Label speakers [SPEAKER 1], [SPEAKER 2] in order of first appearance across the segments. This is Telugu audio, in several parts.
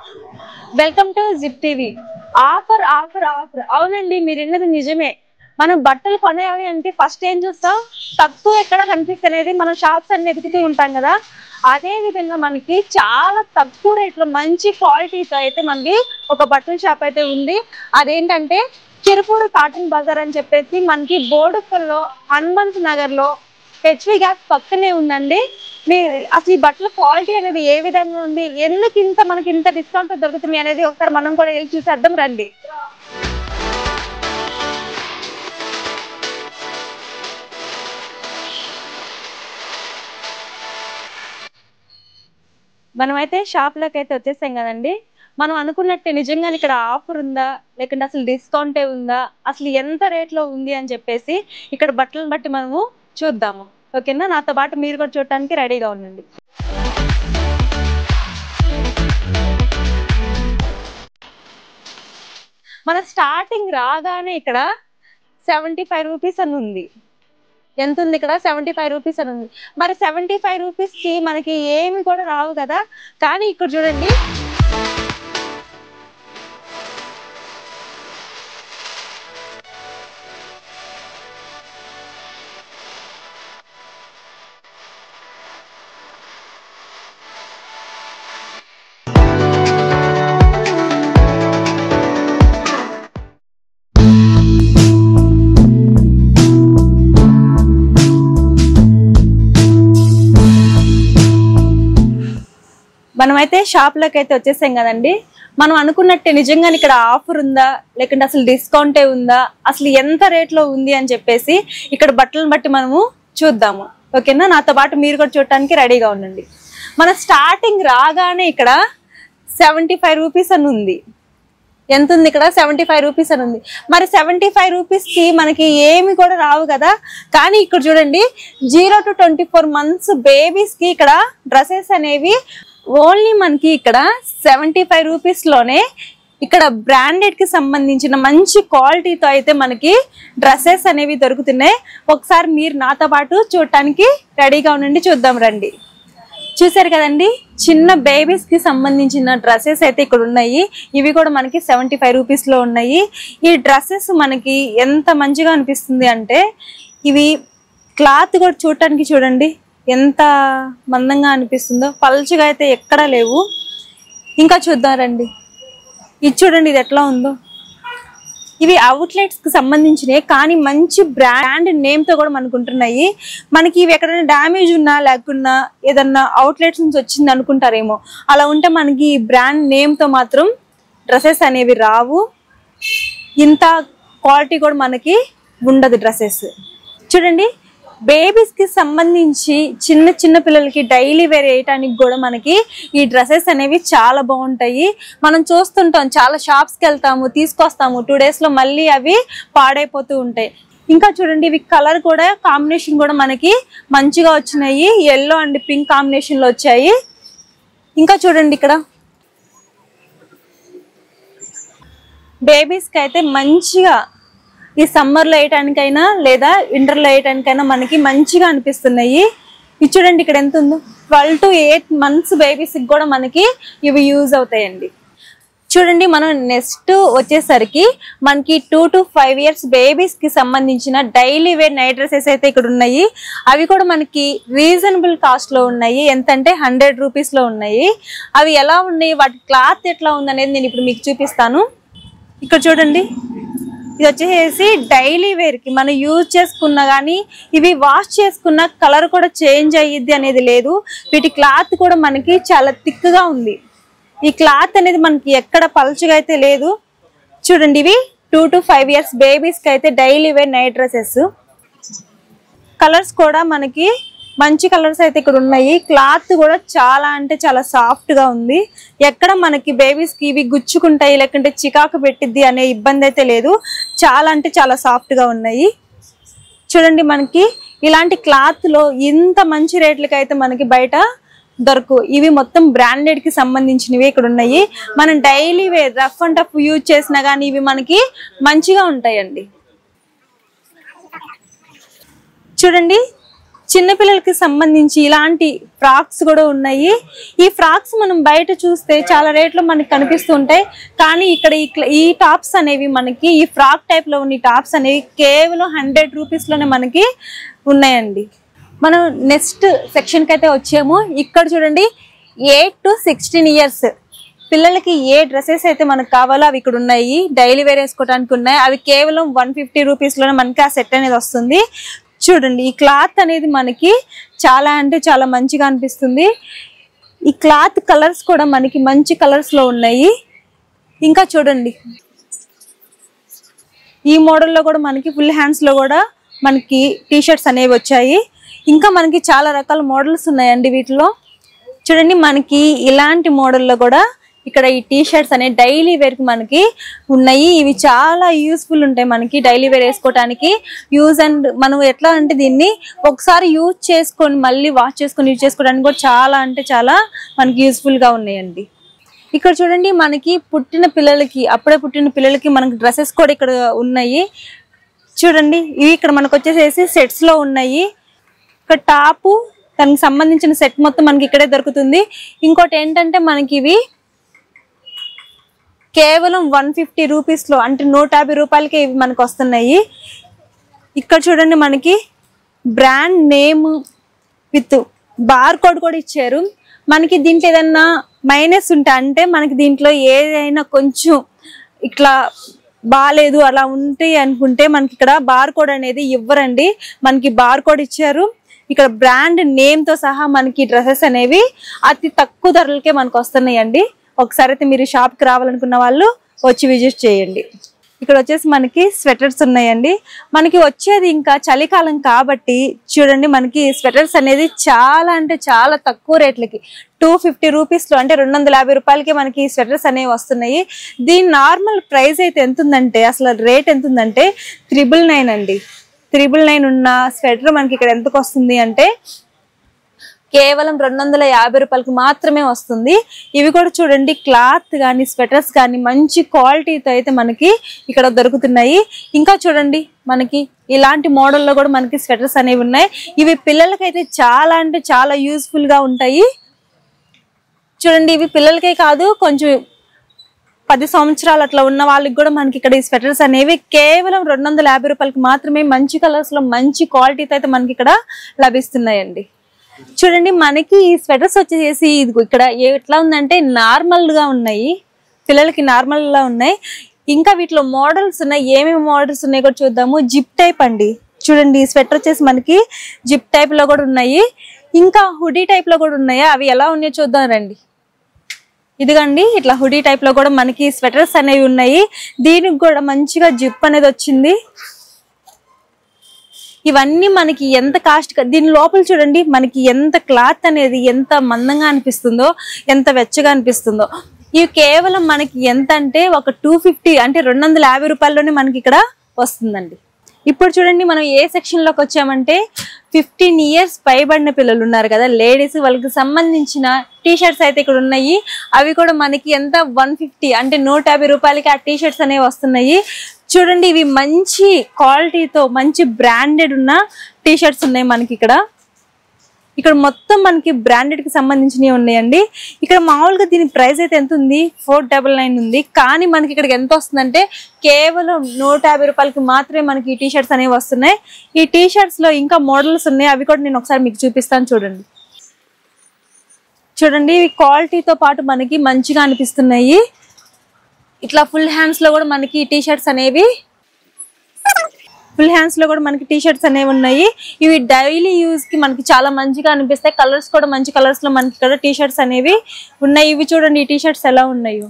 [SPEAKER 1] Welcome to Zip TV. Offer offer offer. అవునండి, మీరు విన్నది నిజమే. మనం బట్టలు కొనేవి అంటే ఫస్ట్ ఏం చూస్తాం, తక్కువ ఎక్కడ కనిపిస్తలేదు. మనం షాప్స్ అన్ని వెతుకుతూ ఉంటాం కదా. అదే విధంగా మనకి చాలా తక్కువ రేట్లో మంచి క్వాలిటీతో అయితే మనకి ఒక బట్టల షాప్ అయితే ఉంది. అదేంటంటే చిరుపూడి కాటన్ బజార్ అని చెప్పేసి మనకి బోడుప్పల్లో హనుమంత్ నగర్ లో హెచ్వి గ్యాస్ పక్కనే ఉందండి. మీరు అసలు ఈ బట్టల క్వాలిటీ అనేది ఏ విధంగా ఉంది, ఎందుకు మనకి ఇంత డిస్కౌంట్ దొరుకుతుంది అనేది ఒకసారి మనం కూడా వెళ్ళి చూసేద్దాం రండి. మనమైతే షాప్ లోకి అయితే వచ్చేసాం కదండి. మనం అనుకున్నట్టే నిజంగానే ఇక్కడ ఆఫర్ ఉందా, లేకుంటే అసలు డిస్కౌంటే ఉందా, అసలు ఎంత రేట్ లో ఉంది అని చెప్పేసి ఇక్కడ బట్టలను బట్టి మనము చూద్దాము. ఓకేనా, నాతో పాటు మీరు కూడా చూడటానికి రెడీగా ఉండండి. మన స్టార్టింగ్ రాగానే ఇక్కడ 75 రూపీస్ అని ఉంది. ఎంత ఉంది ఇక్కడ? 75 రూపీస్ అని ఉంది. మరి 75 రూపీస్ కి మనకి ఏమి కూడా రావు కదా. కానీ ఇక్కడ చూడండి, మనమైతే షాప్ లోకి అయితే వచ్చేసాం కదండి. మనం అనుకున్నట్టే నిజంగానే ఇక్కడ ఆఫర్ ఉందా, లేకుంటే అసలు డిస్కౌంటే ఉందా, అసలు ఎంత రేట్ లో ఉంది అని చెప్పేసి ఇక్కడ బట్టలను బట్టి మనము చూద్దాము. ఓకేనా, నాతో పాటు మీరు కూడా చూడటానికి రెడీగా ఉండండి. మన స్టార్టింగ్ రాగానే ఇక్కడ 75 రూపీస్ అని ఉంది. ఎంత ఉంది ఇక్కడ? 75 రూపీస్ అని ఉంది. మరి 75 రూపీస్ కి మనకి ఏమి కూడా రావు కదా. కానీ ఇక్కడ చూడండి, 0 to 24 months బేబీస్ కి ఇక్కడ డ్రెస్సెస్ అనేవి ఓన్లీ మనకి ఇక్కడ 75 రూపీస్ లోనే ఇక్కడ బ్రాండెడ్ కి సంబంధించిన మంచి క్వాలిటీతో అయితే మనకి డ్రెస్సెస్ అనేవి దొరుకుతున్నాయి. ఒకసారి మీరు నాతో పాటు చూడటానికి రెడీగా ఉండండి, చూద్దాం రండి. చూసారు కదండి, చిన్న బేబీస్ కి సంబంధించిన డ్రెస్సెస్ అయితే ఇక్కడ ఉన్నాయి. ఇవి కూడా మనకి 75 రూపీస్ లో ఉన్నాయి. ఈ డ్రెస్సెస్ మనకి ఎంత మంచిగా అనిపిస్తుంది అంటే, ఇవి క్లాత్ కూడా చూడటానికి చూడండి ఎంత మందంగా అనిపిస్తుందో. పల్చగా అయితే ఎక్కడా లేవు. ఇంకా చూద్దాం రండి. ఇది చూడండి, ఇది ఎట్లా ఉందో. ఇవి అవుట్లెట్స్ కి సంబంధించినవి, కానీ మంచి బ్రాండ్ నేమ్ తో కూడా మనకు ఉంటున్నాయి. మనకి ఇవి ఎక్కడైనా డ్యామేజ్ ఉన్నా లేకున్నా ఏదన్నా అవుట్లెట్స్ నుంచి వచ్చింది అనుకుంటారేమో, అలా ఉంటే మనకి బ్రాండ్ నేమ్ తో మాత్రం డ్రెస్సెస్ అనేవి రావు. ఇంత క్వాలిటీ కూడా మనకి ఉండదు డ్రెస్సెస్. చూడండి, బేబీస్ కి సంబంధించి చిన్న చిన్న పిల్లలకి డైలీ వేర్ వేయటానికి కూడా మనకి ఈ డ్రెస్సెస్ అనేవి చాలా బాగుంటాయి. మనం చూస్తుంటాం, చాలా షాప్స్ కి వెళ్తాము, తీసుకొస్తాము, 2 days లో మళ్ళీ అవి పాడైపోతూ ఉంటాయి. ఇంకా చూడండి, ఇవి కలర్ కూడా కాంబినేషన్ కూడా మనకి మంచిగా వచ్చినాయి. yellow అండ్ పింక్ కాంబినేషన్ లో వచ్చాయి. ఇంకా చూడండి, ఇక్కడ బేబీస్ కి అయితే మంచిగా ఈ సమ్మర్ లో వేయటానికైనా లేదా వింటర్ లో వేయటానికైనా మనకి మంచిగా అనిపిస్తున్నాయి. ఇది చూడండి, ఇక్కడ ఎంత ఉందో. 12 to 8 months బేబీస్ కి కూడా మనకి ఇవి యూజ్ అవుతాయండి. చూడండి, మనం నెక్స్ట్ వచ్చేసరికి మనకి 2 to 5 years బేబీస్ కి సంబంధించిన డైలీ వేర్ నైట్ డ్రెస్సెస్ అయితే ఇక్కడ ఉన్నాయి. అవి కూడా మనకి రీజనబుల్ కాస్ట్ లో ఉన్నాయి. ఎంతంటే 100 రూపీస్ లో ఉన్నాయి. అవి ఎలా ఉన్నాయి, వాటి క్లాత్ ఎట్లా ఉందనేది నేను ఇప్పుడు మీకు చూపిస్తాను. ఇక్కడ చూడండి, ఇది వచ్చేసి డైలీ వేర్ కి మనం యూజ్ చేసుకున్నా కానీ ఇవి వాష్ చేసుకున్న కలర్ కూడా చేంజ్ అయ్యిద్ది అనేది లేదు. వీటి క్లాత్ కూడా మనకి చాలా థిక్ గా ఉంది. ఈ క్లాత్ అనేది మనకి ఎక్కడ పల్చగా అయితే లేదు. చూడండి, ఇవి 2 to 5 years బేబీస్ కి అయితే daily wear night dresses. Colours కూడా మనకి మంచి కలర్స్ అయితే ఇక్కడ ఉన్నాయి. క్లాత్ కూడా చాలా అంటే చాలా సాఫ్ట్ గా ఉంది. ఎక్కడ మనకి బేబీస్ కి ఇవి గుచ్చుకుంటాయి లేకుంటే చికాకు పెట్టిద్ది అనే ఇబ్బంది అయితే లేదు. చాలా అంటే చాలా సాఫ్ట్ గా ఉన్నాయి. చూడండి, మనకి ఇలాంటి క్లాత్ లో ఇంత మంచి రేట్లకి అయితే మనకి బయట దొరకవు. ఇవి మొత్తం బ్రాండెడ్ కి సంబంధించినవి ఇక్కడ ఉన్నాయి. మనం daily wear rough and tough use చేసినా కానీ ఇవి మనకి మంచిగా ఉంటాయండి. చూడండి, చిన్న పిల్లలకి సంబంధించి ఇలాంటి ఫ్రాక్స్ కూడా ఉన్నాయి. ఈ ఫ్రాక్స్ మనం బయట చూస్తే చాలా రేట్లో మనకి కనిపిస్తూ ఉంటాయి. కానీ ఇక్కడ ఈ టాప్స్ అనేవి మనకి ఈ ఫ్రాక్ టైప్ లో ఉన్న టాప్స్ అనేవి కేవలం 100 రూపీస్ లోనే మనకి ఉన్నాయండి. మనం నెక్స్ట్ సెక్షన్ కి అయితే వచ్చాము. ఇక్కడ చూడండి 8 to 16 years పిల్లలకి ఏ డ్రెస్సెస్ అయితే మనకు కావాలో అవి ఇక్కడ ఉన్నాయి. డైలీ వేర్ వేసుకోవడానికి ఉన్నాయి. అవి కేవలం 150 రూపీస్ లోనే మనకి ఆ సెట్ అనేది వస్తుంది. చూడండి ఈ క్లాత్ అనేది మనకి చాలా అంటే చాలా మంచిగా అనిపిస్తుంది. ఈ క్లాత్ కలర్స్ కూడా మనకి మంచి కలర్స్ లో ఉన్నాయి. ఇంకా చూడండి ఈ మోడల్లో కూడా మనకి ఫుల్ హ్యాండ్స్ లో కూడా మనకి టీ షర్ట్స్ అనేవి వచ్చాయి. ఇంకా మనకి చాలా రకాల మోడల్స్ ఉన్నాయండి వీటిలో. చూడండి మనకి ఇలాంటి మోడల్లో కూడా ఇక్కడ ఈ టీ షర్ట్స్ అనే డైలీ వేర్ కి మనకి ఉన్నాయి. ఇవి చాలా యూస్ఫుల్ ఉంటాయి మనకి డైలీ వేర్ వేసుకోవడానికి. యూజ్ అండ్ మనం ఎట్లా అంటే దీన్ని ఒకసారి యూజ్ చేసుకొని మళ్ళీ వాష్ చేసుకొని యూజ్ చేసుకోవడానికి కూడా చాలా అంటే చాలా మనకి యూస్ఫుల్ గా ఉన్నాయండి. ఇక్కడ చూడండి మనకి పుట్టిన పిల్లలకి అప్పుడే పుట్టిన పిల్లలకి మనకి డ్రెస్సెస్ కూడా ఇక్కడ ఉన్నాయి. చూడండి ఇవి ఇక్కడ మనకు వచ్చేసేసి సెట్స్ లో ఉన్నాయి. ఇక్కడ టాపు దానికి సంబంధించిన సెట్ మొత్తం మనకి ఇక్కడే దొరుకుతుంది. ఇంకోటి ఏంటంటే మనకి ఇవి కేవలం 150 రూపీస్ లో అంటే 150 రూపాయలకే ఇవి మనకు వస్తున్నాయి. ఇక్కడ చూడండి మనకి brand name with bar code కూడా ఇచ్చారు. మనకి దీంట్లో ఏదన్నా మైనస్ ఉంటే అంటే మనకి దీంట్లో ఏదైనా కొంచెం ఇట్లా బాలేదు అలా ఉంటే అనుకుంటే మనకి ఇక్కడ బార్ కోడ్ అనేది ఇవ్వరండి. మనకి బార్ కోడ్ ఇచ్చారు. ఇక్కడ బ్రాండ్ నేమ్ తో సహా మనకి డ్రెస్సెస్ అనేవి అతి తక్కువ ధరలకే మనకు వస్తున్నాయండి. ఒకసారి అయితే మీరు షాప్ కి రావాలనుకున్న వాళ్ళు వచ్చి విజిట్ చేయండి. ఇక్కడ వచ్చేసి మనకి స్వెటర్స్ ఉన్నాయండి. మనకి వచ్చేది ఇంకా చలికాలం కాబట్టి చూడండి మనకి స్వెటర్స్ అనేది చాలా అంటే చాలా తక్కువ రేట్లకి 250 రూపీస్ లో అంటే 250 రూపాయలకి మనకి స్వెటర్స్ అనేవి వస్తున్నాయి. దీని నార్మల్ ప్రైస్ అయితే ఎంత ఉందంటే అసలు రేట్ ఎంత ఉందంటే 999 అండి. 999 ఉన్న స్వెటర్ మనకి ఇక్కడ ఎంతకు వస్తుంది అంటే కేవలం 250 రూపాయలకు మాత్రమే వస్తుంది. ఇవి కూడా చూడండి క్లాత్ కానీ స్వెటర్స్ కానీ మంచి క్వాలిటీతో అయితే మనకి ఇక్కడ దొరుకుతున్నాయి. ఇంకా చూడండి మనకి ఇలాంటి మోడల్లో కూడా మనకి స్వెటర్స్ అనేవి ఉన్నాయి. ఇవి పిల్లలకైతే చాలా అంటే చాలా యూస్ఫుల్ గా ఉంటాయి. చూడండి ఇవి పిల్లలకే కాదు కొంచెం 10 సంవత్సరాలు అట్లా ఉన్న వాళ్ళకి కూడా మనకి ఇక్కడ ఈ స్వెటర్స్ అనేవి కేవలం 250 రూపాయలకి మాత్రమే మంచి కలర్స్ లో మంచి క్వాలిటీతో అయితే మనకి ఇక్కడ లభిస్తున్నాయండి. చూడండి మనకి ఈ స్వెటర్స్ వచ్చేసి ఇది ఇక్కడ ఎట్లా ఉందంటే నార్మల్ గా ఉన్నాయి. పిల్లలకి నార్మల్ గా ఉన్నాయి. ఇంకా వీటిలో మోడల్స్ ఉన్నాయి. ఏమేమి మోడల్స్ ఉన్నాయి కూడా చూద్దాము. జిప్ టైప్ అండి. చూడండి ఈ స్వెటర్ వచ్చేసి మనకి జిప్ టైప్ లో కూడా ఉన్నాయి. ఇంకా హుడీ టైప్ లో కూడా ఉన్నాయి. అవి ఎలా ఉన్నాయో చూద్దాం రండి. ఇదిగండి ఇట్లా హుడీ టైప్ లో కూడా మనకి స్వెటర్స్ అనేవి ఉన్నాయి. దీనికి కూడా మంచిగా జిప్ అనేది వచ్చింది. ఇవన్నీ మనకి ఎంత కాస్ట్, దీని లోపల చూడండి మనకి ఎంత క్లాత్ అనేది ఎంత మందంగా అనిపిస్తుందో ఎంత వెచ్చగా అనిపిస్తుందో. ఇవి కేవలం మనకి ఎంత అంటే ఒక 250 అంటే 250 రూపాయల్లోనే మనకి ఇక్కడ వస్తుందండి. ఇప్పుడు చూడండి మనం ఏ సెక్షన్ లోకి వచ్చామంటే 15 years పైబడిన పిల్లలు ఉన్నారు కదా లేడీస్, వాళ్ళకి సంబంధించిన టీ షర్ట్స్ అయితే ఇక్కడ ఉన్నాయి. అవి కూడా మనకి ఎంత 150 అంటే 150 రూపాయలకి ఆ టీ షర్ట్స్ అనేవి వస్తున్నాయి. చూడండి ఇవి మంచి క్వాలిటీతో మంచి బ్రాండెడ్ ఉన్న టీ షర్ట్స్ ఉన్నాయి మనకి ఇక్కడ. ఇక్కడ మొత్తం మనకి బ్రాండెడ్ కి సంబంధించినవి ఉన్నాయండి. ఇక్కడ మామూలుగా దీని ప్రైస్ అయితే ఎంత ఉంది 499 ఉంది. కానీ మనకి ఇక్కడికి ఎంత వస్తుందంటే కేవలం 150 రూపాయలకి మాత్రమే మనకి ఈ టీ షర్ట్స్ అనేవి వస్తున్నాయి. ఈ టీ షర్ట్స్ లో ఇంకా మోడల్స్ ఉన్నాయి. అవి కూడా నేను ఒకసారి మీకు చూపిస్తాను చూడండి. చూడండి ఇవి క్వాలిటీతో పాటు మనకి మంచిగా అనిపిస్తున్నాయి. ఇట్లా ఫుల్ హ్యాండ్స్ లో కూడా మనకి టీ షర్ట్స్ అనేవి ఉన్నాయి. ఇవి డైలీ యూజ్ కి మనకి చాలా మంచిగా అనిపిస్తాయి. కలర్స్ కూడా మంచి కలర్స్ లో మనకి ఇక్కడ టీ షర్ట్స్ అనేవి ఉన్నాయి. ఇవి చూడండి ఈ టీ షర్ట్స్ ఎలా ఉన్నాయో.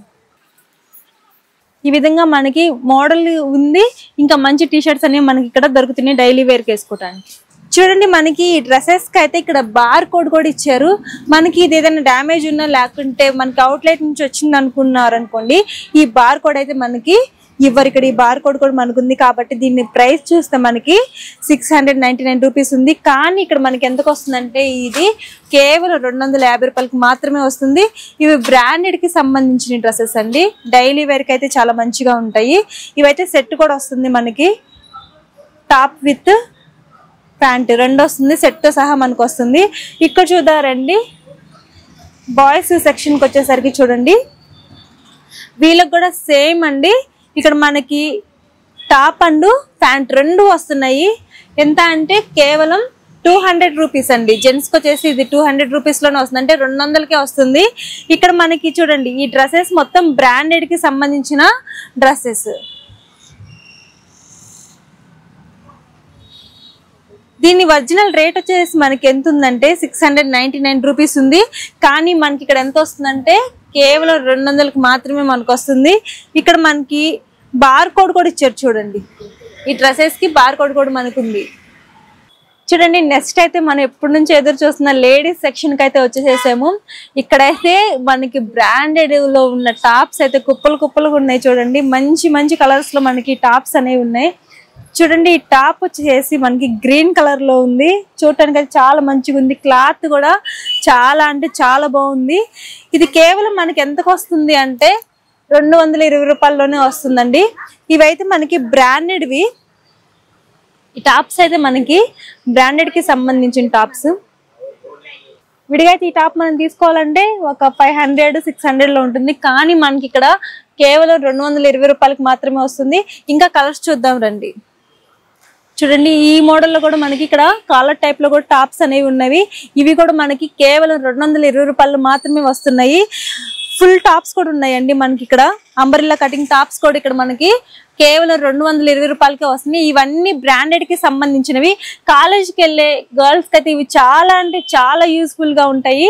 [SPEAKER 1] ఈ విధంగా మనకి మోడల్ ఉంది. ఇంకా మంచి టీ షర్ట్స్ అనేవి మనకి ఇక్కడ దొరుకుతున్నాయి డైలీ వేర్ కి వేసుకోవడానికి. చూడండి మనకి డ్రెస్సెస్ కి అయితే ఇక్కడ బార్ కోడ్ కూడా ఇచ్చారు. మనకి ఇది ఏదైనా డ్యామేజ్ ఉన్నా లేకుంటే మనకి అవుట్లెట్ నుంచి వచ్చింది అనుకున్నారు అనుకోండి, ఈ బార్ కోడ్ అయితే మనకి ఇవ్వరు. ఇక్కడ ఈ బార్ కోడ్ కూడా మనకు ఉంది కాబట్టి దీన్ని ప్రైస్ చూస్తే మనకి 699 రూపీస్ ఉంది. కానీ ఇక్కడ మనకి ఎంతకు వస్తుందంటే ఇది కేవలం 250 రూపాయలకి మాత్రమే వస్తుంది. ఇవి బ్రాండెడ్ కి సంబంధించిన డ్రెస్సెస్ అండి. డైలీ వేర్ కి అయితే చాలా మంచిగా ఉంటాయి. ఇవైతే సెట్ కూడా వస్తుంది మనకి టాప్ విత్ ప్యాంట్ రెండు వస్తుంది, సెట్ తో సహా మనకు వస్తుంది. ఇక్కడ చూద్దారండి బాయ్స్ సెక్షన్ కి వచ్చేసరికి చూడండి వీళ్ళకి కూడా సేమ్ అండి. ఇక్కడ మనకి టాప్ అండ్ ప్యాంట్ రెండు వస్తున్నాయి. ఎంత అంటే కేవలం 200 రూపీస్ అండి. జెంట్స్ కి వచ్చేసి ఇది 200 రూపీస్ లోనే వస్తుంది, అంటే 200కే వస్తుంది. ఇక్కడ మనకి చూడండి ఈ డ్రెస్సెస్ మొత్తం బ్రాండెడ్ కి సంబంధించిన డ్రెస్సెస్. దీని ఒరిజినల్ రేట్ వచ్చేసి మనకి ఎంత ఉందంటే 699 రూపీస్ ఉంది. కానీ మనకి ఇక్కడ ఎంత వస్తుందంటే కేవలం 200కి మాత్రమే మనకు వస్తుంది. ఇక్కడ మనకి బార్ కోడ్ కూడా ఇచ్చారు చూడండి. ఈ డ్రెస్సెస్ కి బార్ కోడ్ కూడా మనకు ఉంది చూడండి. నెక్స్ట్ అయితే మనం ఎప్పటి నుంచి ఎదురు చూస్తున్న లేడీస్ సెక్షన్ కి అయితే వచ్చేసేసాము. ఇక్కడైతే మనకి బ్రాండెడ్ లో ఉన్న టాప్స్ అయితే కుప్పలు కుప్పలుగా ఉన్నాయి చూడండి. మంచి మంచి కలర్స్ లో మనకి టాప్స్ అనేవి ఉన్నాయి చూడండి. ఈ టాప్ వచ్చేసి మనకి గ్రీన్ కలర్ లో ఉంది. చూడటానికి అయితే చాలా మంచిగా ఉంది. క్లాత్ కూడా చాలా అంటే చాలా బాగుంది. ఇది కేవలం మనకి ఎంతకు వస్తుంది అంటే 220 రూపాయల్లోనే వస్తుందండి. ఇవైతే మనకి బ్రాండెడ్వి. ఈ టాప్స్ అయితే మనకి బ్రాండెడ్ కి సంబంధించిన టాప్స్. విడిగా అయితే ఈ టాప్ మనం తీసుకోవాలంటే ఒక 500-600 లో ఉంటుంది. కానీ మనకి ఇక్కడ కేవలం 220 రూపాయలకి మాత్రమే వస్తుంది. ఇంకా కలర్స్ చూద్దాం రండి. చూడండి ఈ మోడల్లో కూడా మనకి ఇక్కడ కాలర్ టైప్ లో కూడా టాప్స్ అనేవి ఉన్నవి. ఇవి కూడా మనకి కేవలం 220 రూపాయలు మాత్రమే వస్తున్నాయి. ఫుల్ టాప్స్ కూడా ఉన్నాయండి మనకి ఇక్కడ. అంబ్రెల్లా కటింగ్ టాప్స్ కూడా ఇక్కడ మనకి కేవలం 220 రూపాయలకే వస్తున్నాయి. ఇవన్నీ బ్రాండెడ్ కి సంబంధించినవి. కాలేజ్కి వెళ్ళే గర్ల్స్ కి అయితే ఇవి చాలా అంటే చాలా యూస్ఫుల్ గా ఉంటాయి.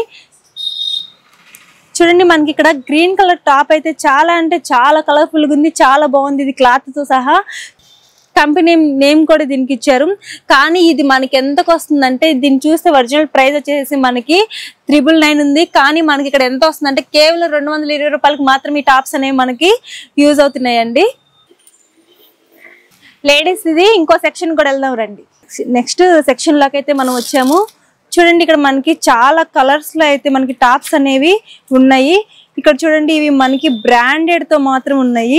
[SPEAKER 1] చూడండి మనకి ఇక్కడ గ్రీన్ కలర్ టాప్ అయితే చాలా అంటే చాలా కలర్ఫుల్ గా ఉంది, చాలా బాగుంది. ఇది క్లాత్ తో సహా కంపెనీ నేమ్ కూడా దీనికి ఇచ్చారు. కానీ ఇది మనకి ఎంతకు వస్తుందంటే దీన్ని చూస్తే ఒరిజినల్ ప్రైస్ వచ్చేసి మనకి 999 ఉంది. కానీ మనకి ఇక్కడ ఎంత వస్తుందంటే కేవలం 220 రూపాయలకి మాత్రమే ఈ టాప్స్ అనేవి మనకి యూజ్ అవుతున్నాయండి. లేడీస్ ఇది ఇంకో సెక్షన్ కూడా వెళ్దాం రండి. నెక్స్ట్ సెక్షన్ లోకి అయితే మనం వచ్చాము. చూడండి ఇక్కడ మనకి చాలా కలర్స్ లో అయితే మనకి టాప్స్ అనేవి ఉన్నాయి. ఇక్కడ చూడండి ఇవి మనకి బ్రాండెడ్ తో మాత్రం ఉన్నాయి.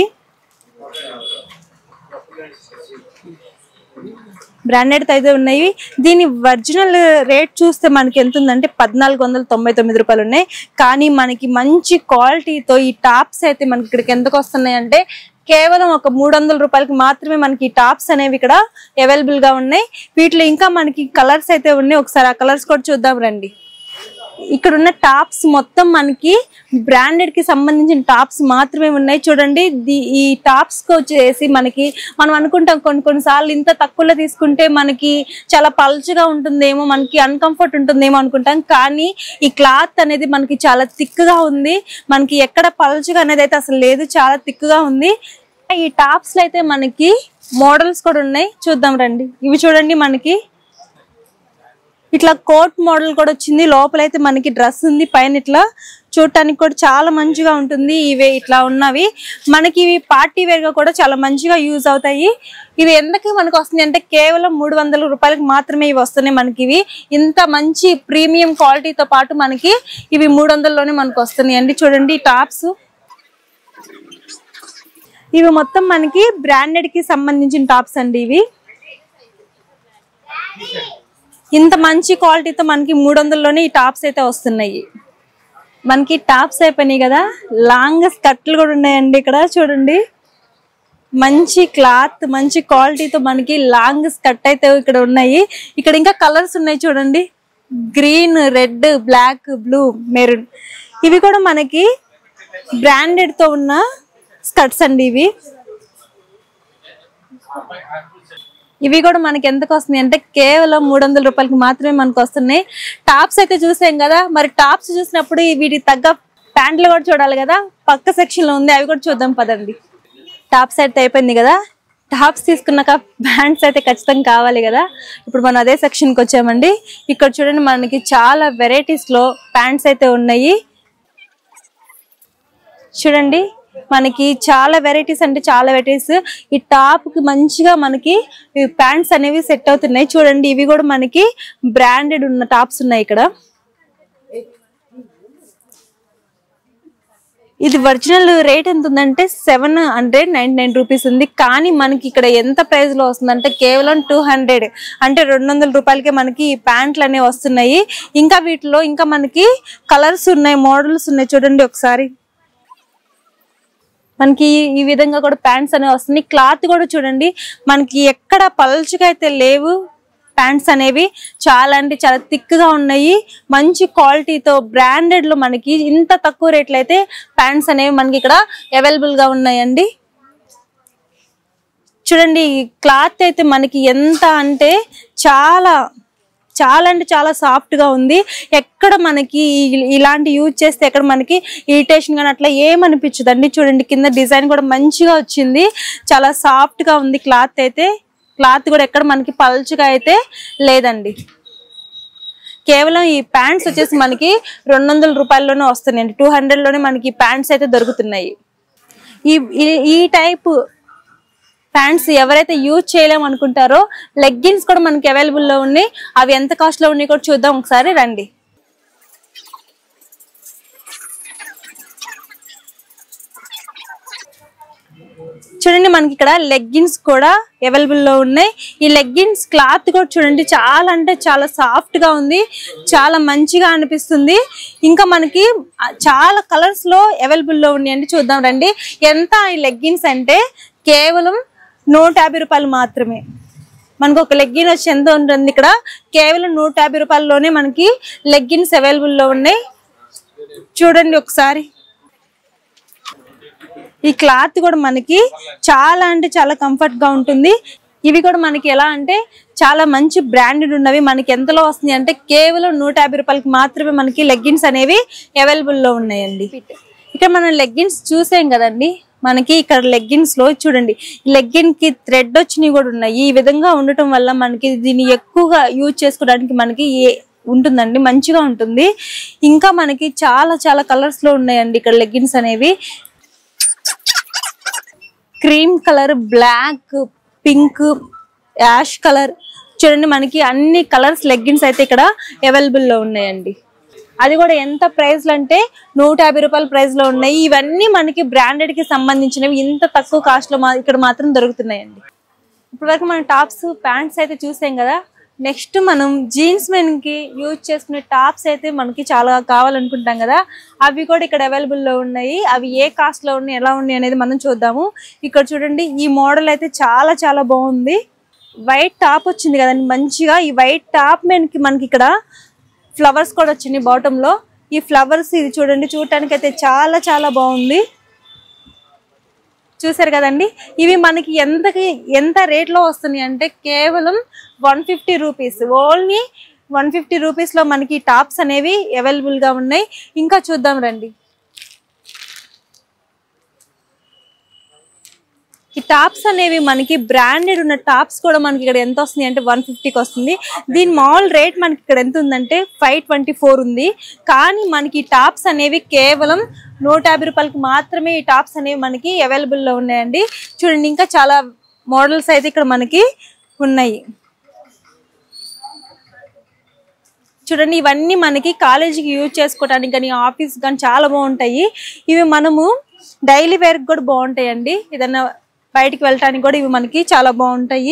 [SPEAKER 1] బ్రాండెడ్ అయితే ఉన్నాయి. దీని ఒరిజినల్ రేట్ చూస్తే మనకి ఎంత ఉందంటే 1499 రూపాయలు ఉన్నాయి. కానీ మనకి మంచి క్వాలిటీతో ఈ టాప్స్ అయితే మనకి ఇక్కడికి ఎంతకు వస్తున్నాయి అంటే కేవలం ఒక 300 రూపాయలకి మాత్రమే మనకి ఈ టాప్స్ అనేవి ఇక్కడ అవైలబుల్ గా ఉన్నాయి. వీటిలో ఇంకా మనకి కలర్స్ అయితే ఉన్నాయి. ఒకసారి ఆ కలర్స్ కూడా చూద్దాం రండి. ఇక్కడ ఉన్న టాప్స్ మొత్తం మనకి బ్రాండెడ్ కి సంబంధించిన టాప్స్ మాత్రమే ఉన్నాయి. చూడండి ఈ టాప్స్ కి వచ్చేసి మనకి మనం అనుకుంటాం కొన్నిసార్లు ఇంత తక్కువలో తీసుకుంటే మనకి చాలా పల్చగా ఉంటుందేమో, మనకి అన్కంఫర్ట్ ఉంటుందేమో అనుకుంటాం. కానీ ఈ క్లాత్ అనేది మనకి చాలా థిక్ గా ఉంది. మనకి ఎక్కడ పల్చగా అనేది అయితే అసలు లేదు, చాలా థిక్ గా ఉంది. ఈ టాప్స్ లో అయితే మనకి మోడల్స్ కూడా ఉన్నాయి, చూద్దాం రండి. ఇవి చూడండి మనకి ఇట్లా కోట్ మోడల్ కూడా వచ్చింది. లోపలైతే మనకి డ్రెస్ ఉంది, పైన ఇట్లా చూడటానికి కూడా చాలా మంచిగా ఉంటుంది. ఇవే ఇట్లా ఉన్నవి మనకి ఇవి పార్టీ వేర్ గా కూడా చాలా మంచిగా యూజ్ అవుతాయి. ఇవి ఎందుకు మనకు వస్తుంది అంటే కేవలం 300 రూపాయలకి మాత్రమే ఇవి వస్తున్నాయి. మనకి ఇవి ఇంత మంచి ప్రీమియం క్వాలిటీతో పాటు మనకి ఇవి 300లోనే మనకు వస్తున్నాయి అండి. చూడండి ఈ టాప్స్ ఇవి మొత్తం మనకి బ్రాండెడ్ కి సంబంధించిన టాప్స్ అండి. ఇవి ఇంత మంచి క్వాలిటీతో మనకి 300లోనే ఈ టాప్స్ అయితే వస్తున్నాయి. మనకి టాప్స్ అయిపోయినాయి కదా, లాంగ్ స్కర్ట్లు కూడా ఉన్నాయండి. ఇక్కడ చూడండి మంచి క్లాత్ మంచి క్వాలిటీతో మనకి లాంగ్ స్కర్ట్ అయితే ఇక్కడ ఉన్నాయి. ఇక్కడ ఇంకా కలర్స్ ఉన్నాయి చూడండి, green, red, black, blue, maroon. ఇవి కూడా మనకి బ్రాండెడ్ తో ఉన్న స్కర్ట్స్ అండి. ఇవి కూడా మనకి ఎంతకు వస్తున్నాయి అంటే కేవలం 300 రూపాయలకి మాత్రమే మనకు వస్తున్నాయి. టాప్స్ అయితే చూసాం కదా, మరి టాప్స్ చూసినప్పుడు వీటికి తగ్గ ప్యాంట్లు కూడా చూడాలి కదా, పక్క సెక్షన్ లో ఉంది, అవి కూడా చూద్దాం పదండి. టాప్స్ అయితే అయిపోయింది కదా, టాప్స్ తీసుకున్నాక ప్యాంట్స్ అయితే ఖచ్చితంగా కావాలి కదా. ఇప్పుడు మనం అదే సెక్షన్ కి వచ్చామండి. ఇక్కడ చూడండి మనకి చాలా వెరైటీస్ లో ప్యాంట్స్ అయితే ఉన్నాయి. చూడండి మనకి చాలా వెరైటీస్ అంటే చాలా వెరైటీస్. ఈ టాప్ కి మంచిగా మనకి ప్యాంట్స్ అనేవి సెట్ అవుతున్నాయి. చూడండి ఇవి కూడా మనకి బ్రాండెడ్ ఉన్న టాప్స్ ఉన్నాయి. ఇక్కడ ఇది ఒరిజినల్ రేట్ ఎంత ఉందంటే 799 రూపీస్ ఉంది. కానీ మనకి ఇక్కడ ఎంత ప్రైస్ లో వస్తుందంటే కేవలం 200 అంటే 200 రూపాయలకే మనకి ఈ ప్యాంట్లు అనేవి వస్తున్నాయి. ఇంకా వీటిలో ఇంకా మనకి కలర్స్ ఉన్నాయి, మోడల్స్ ఉన్నాయి. చూడండి ఒకసారి మనకి ఈ విధంగా కూడా ప్యాంట్స్ అనేవి వస్తున్నాయి. క్లాత్ కూడా చూడండి మనకి ఎక్కడ పల్చగా అయితే లేవు. ప్యాంట్స్ అనేవి చాలా అంటే చాలా థిక్ గా ఉన్నాయి. మంచి క్వాలిటీతో బ్రాండెడ్ లో మనకి ఇంత తక్కువ రేట్లు అయితే ప్యాంట్స్ అనేవి మనకి ఇక్కడ అవైలబుల్ గా ఉన్నాయండి. చూడండి క్లాత్ అయితే మనకి ఎంత అంటే చాలా చాలా అంటే చాలా సాఫ్ట్ గా ఉంది. ఎక్కడ మనకి ఇలాంటి యూజ్ చేస్తే ఎక్కడ మనకి ఇరిటేషన్ కానీ అట్లా ఏమనిపించదండి. చూడండి కింద డిజైన్ కూడా మంచిగా వచ్చింది, చాలా సాఫ్ట్ గా ఉంది క్లాత్ అయితే. క్లాత్ కూడా ఎక్కడ మనకి పల్చగా అయితే లేదండి. కేవలం ఈ ప్యాంట్స్ వచ్చేసి మనకి 200 రూపాయల్లోనే వస్తున్నాయండి. 200 లోనే మనకి ప్యాంట్స్ అయితే దొరుకుతున్నాయి. ఈ టైప్ ప్యాంట్స్ ఎవరైతే యూజ్ చేయలేము అనుకుంటారో లెగ్గిన్స్ కూడా మనకి అవైలబుల్ లో ఉన్నాయి. అవి ఎంత కాస్ట్ లో ఉన్నాయి కూడా చూద్దాం ఒకసారి రండి. చూడండి మనకి ఇక్కడ లెగ్గిన్స్ కూడా అవైలబుల్ లో ఉన్నాయి. ఈ లెగ్గిన్స్ క్లాత్ కూడా చూడండి చాలా అంటే చాలా సాఫ్ట్ గా ఉంది, చాలా మంచిగా అనిపిస్తుంది. ఇంకా మనకి చాలా కలర్స్ లో అవైలబుల్ లో ఉన్నాయండి. చూద్దాం రండి. ఎంత ఈ లెగ్గిన్స్ అంటే కేవలం 150 రూపాయలు మాత్రమే. మనకు ఒక లెగ్గిన్ వచ్చి ఎంత ఉంటుంది ఇక్కడ కేవలం 150 రూపాయల్లోనే మనకి లెగ్గిన్స్ అవైలబుల్ లో ఉన్నాయి. చూడండి ఒకసారి ఈ క్లాత్ కూడా మనకి చాలా అంటే చాలా కంఫర్ట్ గా ఉంటుంది. ఇవి కూడా మనకి ఎలా అంటే చాలా మంచి బ్రాండెడ్ ఉన్నవి. మనకి ఎంతలో వస్తుంది అంటే కేవలం 150 రూపాయలకి మాత్రమే మనకి లెగ్గిన్స్ అనేవి అవైలబుల్ లో ఉన్నాయండి. ఇక్కడ మనం లెగ్గిన్స్ చూసాం కదండి. మనకి ఇక్కడ లెగ్గిన్స్ లో చూడండి లెగ్గిన్ కి థ్రెడ్ వచ్చినవి కూడా ఉన్నాయి. ఈ విధంగా ఉండటం వల్ల మనకి దీన్ని ఎక్కువగా యూజ్ చేసుకోవడానికి మనకి ఉంటుందండి, మంచిగా ఉంటుంది. ఇంకా మనకి చాలా చాలా కలర్స్ లో ఉన్నాయండి ఇక్కడ లెగ్గిన్స్ అనేవి. Cream colour, black, pink, ash colour, చూడండి మనకి అన్ని కలర్స్ లెగ్గిన్స్ అయితే ఇక్కడ అవైలబుల్ లో ఉన్నాయండి. అది కూడా ఎంత ప్రైస్ అంటే 150 రూపాయల ప్రైస్ లో ఉన్నాయి. ఇవన్నీ మనకి బ్రాండెడ్ కి సంబంధించినవి ఇంత తక్కువ కాస్ట్ లో ఇక్కడ మాత్రం దొరుకుతున్నాయండి. ఇప్పటివరకు మనం టాప్స్ ప్యాంట్స్ అయితే చూసాం కదా. నెక్స్ట్ మనం జీన్స్ మెన్ కి యూజ్ చేసుకునే టాప్స్ అయితే మనకి చాలా కావాలనుకుంటాం కదా. అవి కూడా ఇక్కడ అవైలబుల్ లో ఉన్నాయి. అవి ఏ కాస్ట్ లో ఉన్నాయి, ఎలా ఉన్నాయి అనేది మనం చూద్దాము. ఇక్కడ చూడండి ఈ మోడల్ అయితే చాలా చాలా బాగుంది. వైట్ టాప్ వచ్చింది కదండి మంచిగా. ఈ వైట్ టాప్ మెన్కి మనకి ఇక్కడ ఫ్లవర్స్ కూడా వచ్చినాయి బాటమ్ లో. ఈ ఫ్లవర్స్ ఇది చూడండి చూడటానికి అయితే చాలా చాలా బాగుంది. చూసారు కదండి. ఇవి మనకి ఎంత రేట్ లో వస్తున్నాయి అంటే కేవలం 150 రూపీస్. ఓన్లీ 150 రూపీస్ లో మనకి టాప్స్ అనేవి అవైలబుల్ గా ఉన్నాయి. ఇంకా చూద్దాం రండి. ఈ టాప్స్ అనేవి మనకి బ్రాండెడ్ ఉన్న టాప్స్ కూడా మనకి ఇక్కడ ఎంత వస్తుంది అంటే 150కి వస్తుంది. దీని మాల్ రేట్ మనకి ఇక్కడ ఎంత ఉందంటే 524 ఉంది. కానీ మనకి టాప్స్ అనేవి కేవలం 150 రూపాయలకి మాత్రమే ఈ టాప్స్ అనేవి మనకి అవైలబుల్ లో ఉన్నాయండి. చూడండి ఇంకా చాలా మోడల్స్ అయితే ఇక్కడ మనకి ఉన్నాయి. చూడండి ఇవన్నీ మనకి కాలేజీకి యూజ్ చేసుకోవడానికి కానీ ఆఫీస్ కానీ చాలా బాగుంటాయి. ఇవి మనము డైలీ వేర్ కూడా బాగుంటాయండి. ఏదైనా బయటికి వెళ్ళటానికి కూడా ఇవి మనకి చాలా బాగుంటాయి.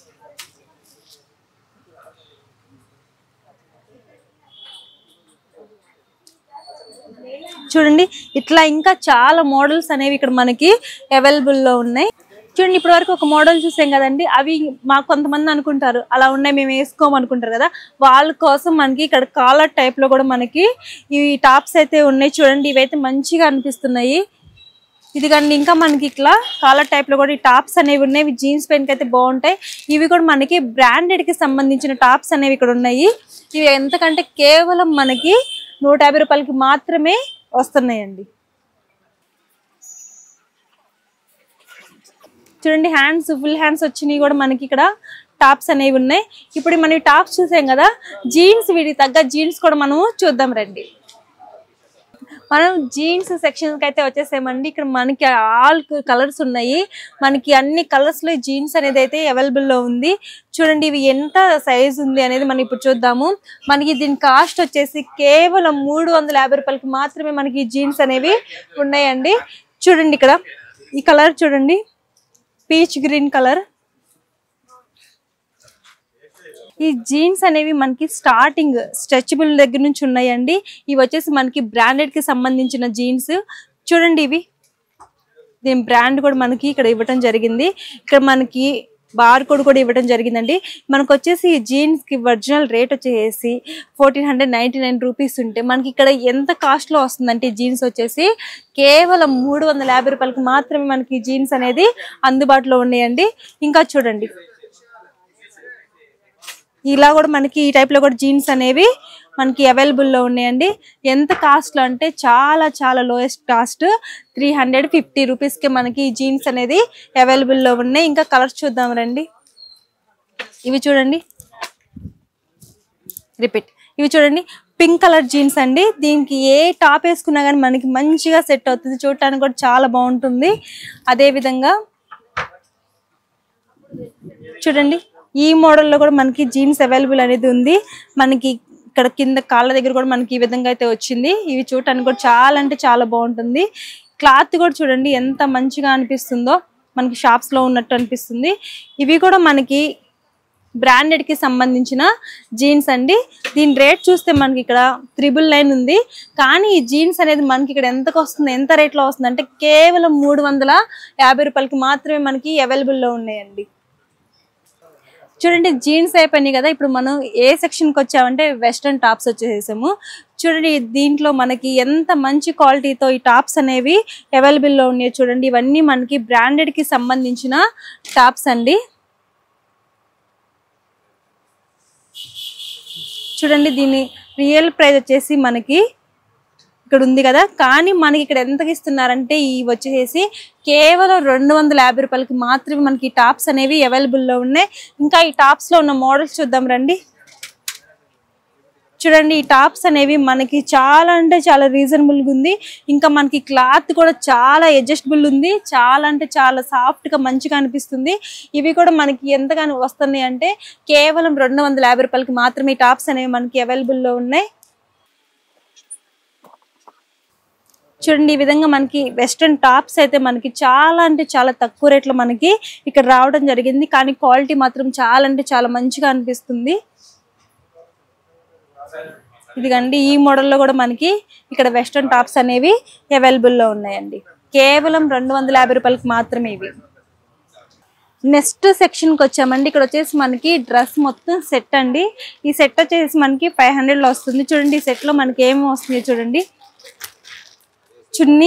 [SPEAKER 1] చూడండి ఇట్లా ఇంకా చాలా మోడల్స్ అనేవి ఇక్కడ మనకి అవైలబుల్ లో ఉన్నాయి. చూడండి ఇప్పటి వరకు ఒక మోడల్ చూసాం కదండి. అవి మాకు కొంతమంది అనుకుంటారు అలా ఉన్నాయి మేము వేసుకోమనుకుంటారు కదా. వాళ్ళ కోసం మనకి ఇక్కడ కాలర్ టైప్ లో కూడా మనకి ఈ టాప్స్ అయితే ఉన్నాయి. చూడండి ఇవైతే మంచిగా అనిపిస్తున్నాయి. ఇది కానీ ఇంకా మనకి ఇట్లా కాలర్ టైప్ లో కూడా ఈ టాప్స్ అనేవి ఉన్నాయి. ఇవి జీన్స్ పెయిన్ కి అయితే బాగుంటాయి. ఇవి కూడా మనకి బ్రాండెడ్ కి సంబంధించిన టాప్స్ అనేవి ఇక్కడ ఉన్నాయి. ఇవి ఎంతకంటే కేవలం మనకి 150 రూపాయలకి మాత్రమే వస్తున్నాయండి. చూడండి హ్యాండ్స్ ఫుల్ హ్యాండ్స్ వచ్చినాయి కూడా మనకి ఇక్కడ టాప్స్ అనేవి ఉన్నాయి. ఇప్పుడు మనం ఈ టాప్స్ చూసాం కదా. జీన్స్ వీటికి తగ్గ జీన్స్ కూడా మనము చూద్దాం రండి. మనం జీన్స్ సెక్షన్ కి అయితే వచ్చేసామండి. ఇక్కడ మనకి ఆల్ కలర్స్ ఉన్నాయి. మనకి అన్ని కలర్స్ లో జీన్స్ అనేది అయితే అవైలబుల్ లో ఉంది. చూడండి ఇవి ఎంత సైజ్ ఉంది అనేది మనం ఇప్పుడు చూద్దాము. మనకి దీని కాస్ట్ వచ్చేసి కేవలం 350 రూపాయలకి మాత్రమే మనకి జీన్స్ అనేవి ఉన్నాయండి. చూడండి ఇక్కడ ఈ కలర్ చూడండి, పీచ్ గ్రీన్ కలర్. ఈ జీన్స్ అనేవి మనకి స్టార్టింగ్ స్ట్రెచబుల్ దగ్గర నుంచి ఉన్నాయండి. ఇవి వచ్చేసి మనకి బ్రాండెడ్ కి సంబంధించిన జీన్స్. చూడండి ఇవి, దీని బ్రాండ్ కూడా మనకి ఇక్కడ ఇవ్వటం జరిగింది. ఇక్కడ మనకి బార్ కోడ్ కూడా ఇవ్వడం జరిగిందండి. మనకు వచ్చేసి ఈ జీన్స్ కి ఒరిజినల్ రేట్ వచ్చేసి 1499 రూపీస్ ఉంటే మనకి ఇక్కడ ఎంత కాస్ట్ లో వస్తుందంటే ఈ జీన్స్ వచ్చేసి కేవలం 350 రూపాయలకి మాత్రమే మనకి జీన్స్ అనేది అందుబాటులో ఉన్నాయండి. ఇంకా చూడండి ఇలా కూడా మనకి ఈ టైప్ లో కూడా జీన్స్ అనేవి మనకి అవైలబుల్ లో ఉన్నాయండి. ఎంత కాస్ట్ లో అంటే చాలా చాలా లోయెస్ట్ కాస్ట్ 350 రూపీస్ కి మనకి జీన్స్ అనేది అవైలబుల్ లో ఉన్నాయి. ఇంకా కలర్స్ చూద్దాం రండి. ఇవి చూడండి, రిపీట్, ఇవి చూడండి పింక్ కలర్ జీన్స్ అండి. దీనికి ఏ టాప్ వేసుకున్నా కానీ మనకి మంచిగా సెట్ అవుతుంది, చూడటానికి కూడా చాలా బాగుంటుంది. అదే విధంగా చూడండి ఈ మోడల్లో కూడా మనకి జీన్స్ అవైలబుల్ అనేది ఉంది. మనకి ఇక్కడ కింద కాళ్ళ దగ్గర కూడా మనకి ఈ విధంగా అయితే వచ్చింది. ఇవి చూడటానికి కూడా చాలా అంటే చాలా బాగుంటుంది. క్లాత్ కూడా చూడండి ఎంత మంచిగా అనిపిస్తుందో, మనకి షాప్స్ లో ఉన్నట్టు అనిపిస్తుంది. ఇవి కూడా మనకి బ్రాండెడ్ కి సంబంధించిన జీన్స్ అండి. దీని రేట్ చూస్తే మనకి ఇక్కడ 999 ఉంది. కానీ ఈ జీన్స్ అనేది మనకి ఇక్కడ ఎంతకు వస్తుంది, ఎంత రేట్ లో వస్తుంది అంటే కేవలం 350 రూపాయలకి మాత్రమే మనకి అవైలబుల్ లో ఉన్నాయండి. చూడండి జీన్స్ అయిపోయినాయి కదా, ఇప్పుడు మనం ఏ సెక్షన్ కి వచ్చామంటే వెస్ట్రన్ టాప్స్ వచ్చేసాము. చూడండి దీంట్లో మనకి ఎంత మంచి క్వాలిటీతో ఈ టాప్స్ అనేవి అవైలబుల్ లో ఉన్నాయి. చూడండి ఇవన్నీ మనకి బ్రాండెడ్ కి సంబంధించిన టాప్స్ అండి. చూడండి దీని రియల్ ప్రైస్ వచ్చేసి మనకి ఇక్కడ ఉంది కదా, కానీ మనకి ఇక్కడ ఎంతకి ఇస్తున్నారంటే ఈ వచ్చేసి కేవలం 250 రూపాయలకి మాత్రమే మనకి టాప్స్ అనేవి అవైలబుల్ లో ఉన్నాయి. ఇంకా ఈ టాప్స్ లో ఉన్న మోడల్స్ చూద్దాం రండి. చూడండి ఈ టాప్స్ అనేవి మనకి చాలా అంటే చాలా రీజనబుల్ గా ఉంది. ఇంకా మనకి క్లాత్ కూడా చాలా అడ్జస్టబుల్ ఉంది, చాలా అంటే చాలా సాఫ్ట్ గా మంచిగా అనిపిస్తుంది. ఇవి కూడా మనకి ఎంతగానో వస్తున్నాయి అంటే కేవలం 250 రూపాయలకి మాత్రమే ఈ టాప్స్ అనేవి మనకి అవైలబుల్ లో ఉన్నాయి. చూడండి ఈ విధంగా మనకి వెస్ట్రన్ టాప్స్ అయితే మనకి చాలా అంటే చాలా తక్కువ రేట్లో మనకి ఇక్కడ రావడం జరిగింది. కానీ క్వాలిటీ మాత్రం చాలా అంటే చాలా మంచిగా అనిపిస్తుంది. ఇదిగండి ఈ మోడల్లో కూడా మనకి ఇక్కడ వెస్ట్రన్ టాప్స్ అనేవి అవైలబుల్ లో ఉన్నాయండి. కేవలం 250 రూపాయలకి మాత్రమే ఇవి. నెక్స్ట్ సెక్షన్ కి వచ్చామండి. ఇక్కడ వచ్చేసి మనకి డ్రెస్ మొత్తం సెట్ అండి. ఈ సెట్ వచ్చేసి మనకి 500 లో వస్తుంది. చూడండి ఈ సెట్ లో మనకి ఏమి వస్తుంది చూడండి, చున్నీ,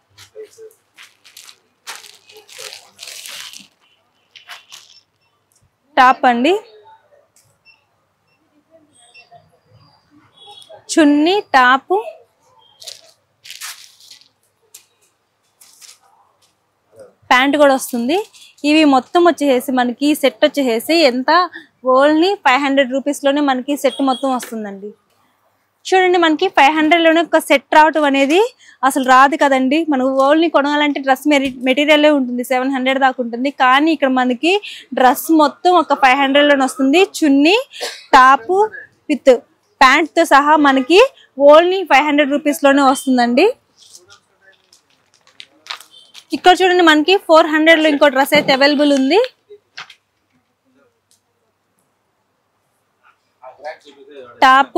[SPEAKER 1] టాప్ అండి, చున్నీ, టాపు, ప్యాంట్ కూడా వస్తుంది. ఇవి మొత్తం వచ్చేసి మనకి సెట్ వచ్చేసి ఎంత ఓన్లీ 500 రూపీస్ లోనే మనకి సెట్ మొత్తం వస్తుందండి. చూడండి మనకి 500 లోనే ఒక సెట్ రావటం అనేది అసలు రాదు కదండి. మనం ఓన్లీ కొనాలంటే డ్రెస్ మెటీరియల్ ఉంటుంది, 700 దాకా ఉంటుంది. కానీ ఇక్కడ మనకి డ్రెస్ మొత్తం ఒక 500 లోనే వస్తుంది. చున్నీ, టాపు విత్ ప్యాంట్ తో సహా మనకి ఓన్లీ 500 రూపీస్ లోనే వస్తుందండి. ఇక్కడ చూడండి మనకి 400 లో ఇంకో డ్రెస్ అయితే అవైలబుల్ ఉంది. టాపు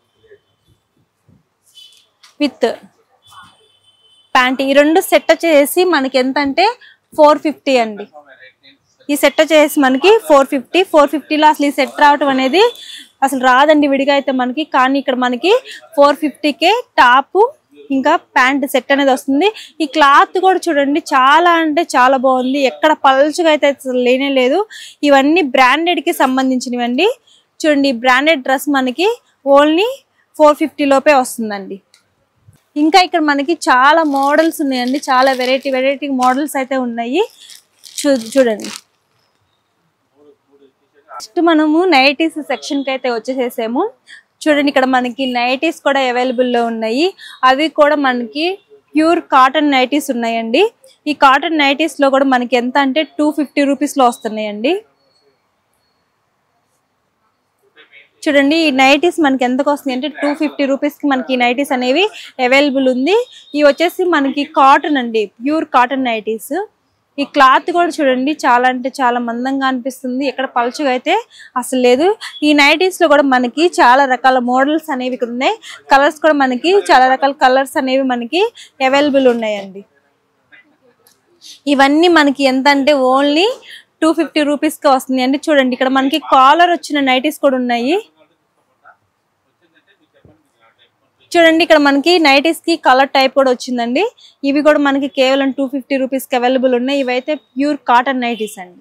[SPEAKER 1] విత్ ప్యాంట్, ఈ రెండు సెట్ వచ్చేసి మనకి ఎంత అంటే 450 అండి. ఈ సెట్ వచ్చేసి మనకి 450 లో అసలు ఈ సెట్ రావటం అనేది అసలు రాదండి విడిగా అయితే మనకి. కానీ ఇక్కడ మనకి 450కే టాపు ఇంకా ప్యాంట్ సెట్ అనేది వస్తుంది. ఈ క్లాత్ కూడా చూడండి చాలా అంటే చాలా బాగుంది, ఎక్కడ పల్చగా అయితే లేనే లేదు. ఇవన్నీ బ్రాండెడ్ కి సంబంధించినవండి. చూడండి బ్రాండెడ్ డ్రెస్ మనకి ఓన్లీ 450 లోపే వస్తుందండి. ఇంకా ఇక్కడ మనకి చాలా మోడల్స్ ఉన్నాయండి, చాలా వెరైటీ మోడల్స్ అయితే ఉన్నాయి. చూడండి ఫస్ట్ మనము నైటీస్ సెక్షన్ కి అయితే వచ్చేసేసాము. చూడండి ఇక్కడ మనకి నైటీస్ కూడా అవైలబుల్ లో ఉన్నాయి. అవి కూడా మనకి ప్యూర్ కాటన్ నైటీస్ ఉన్నాయండి. ఈ కాటన్ నైటీస్ లో కూడా మనకి ఎంత అంటే 250 రూపీస్ లో వస్తున్నాయండి. చూడండి ఈ నైటీస్ మనకి ఎంతకు వస్తుంది అంటే 250 రూపీస్ కి మనకి నైటీస్ అనేవి అవైలబుల్ ఉంది. ఇవి వచ్చేసి మనకి కాటన్ అండి, ప్యూర్ కాటన్ నైటీస్. ఈ క్లాత్ కూడా చూడండి చాలా అంటే చాలా మందంగా అనిపిస్తుంది, ఎక్కడ పలుచగా అయితే అసలు లేదు. ఈ నైటీస్ లో కూడా మనకి చాలా రకాల మోడల్స్ అనేవి ఇక్కడ ఉన్నాయి. కలర్స్ కూడా మనకి చాలా రకాల కలర్స్ అనేవి మనకి అవైలబుల్ ఉన్నాయండి. ఇవన్నీ మనకి ఎంత అంటే ఓన్లీ 250 రూపీస్ కి వస్తుంది అండి. చూడండి ఇక్కడ మనకి కాలర్ వచ్చిన నైటీస్ కూడా ఉన్నాయి. చూడండి ఇక్కడ మనకి నైటీస్ కి కలర్ టైప్ కూడా వచ్చిందండి. ఇవి కూడా మనకి కేవలం 250 రూపీస్ కి అవైలబుల్ ఉన్నాయి. ఇవైతే ప్యూర్ కాటన్ నైటీస్ అండి.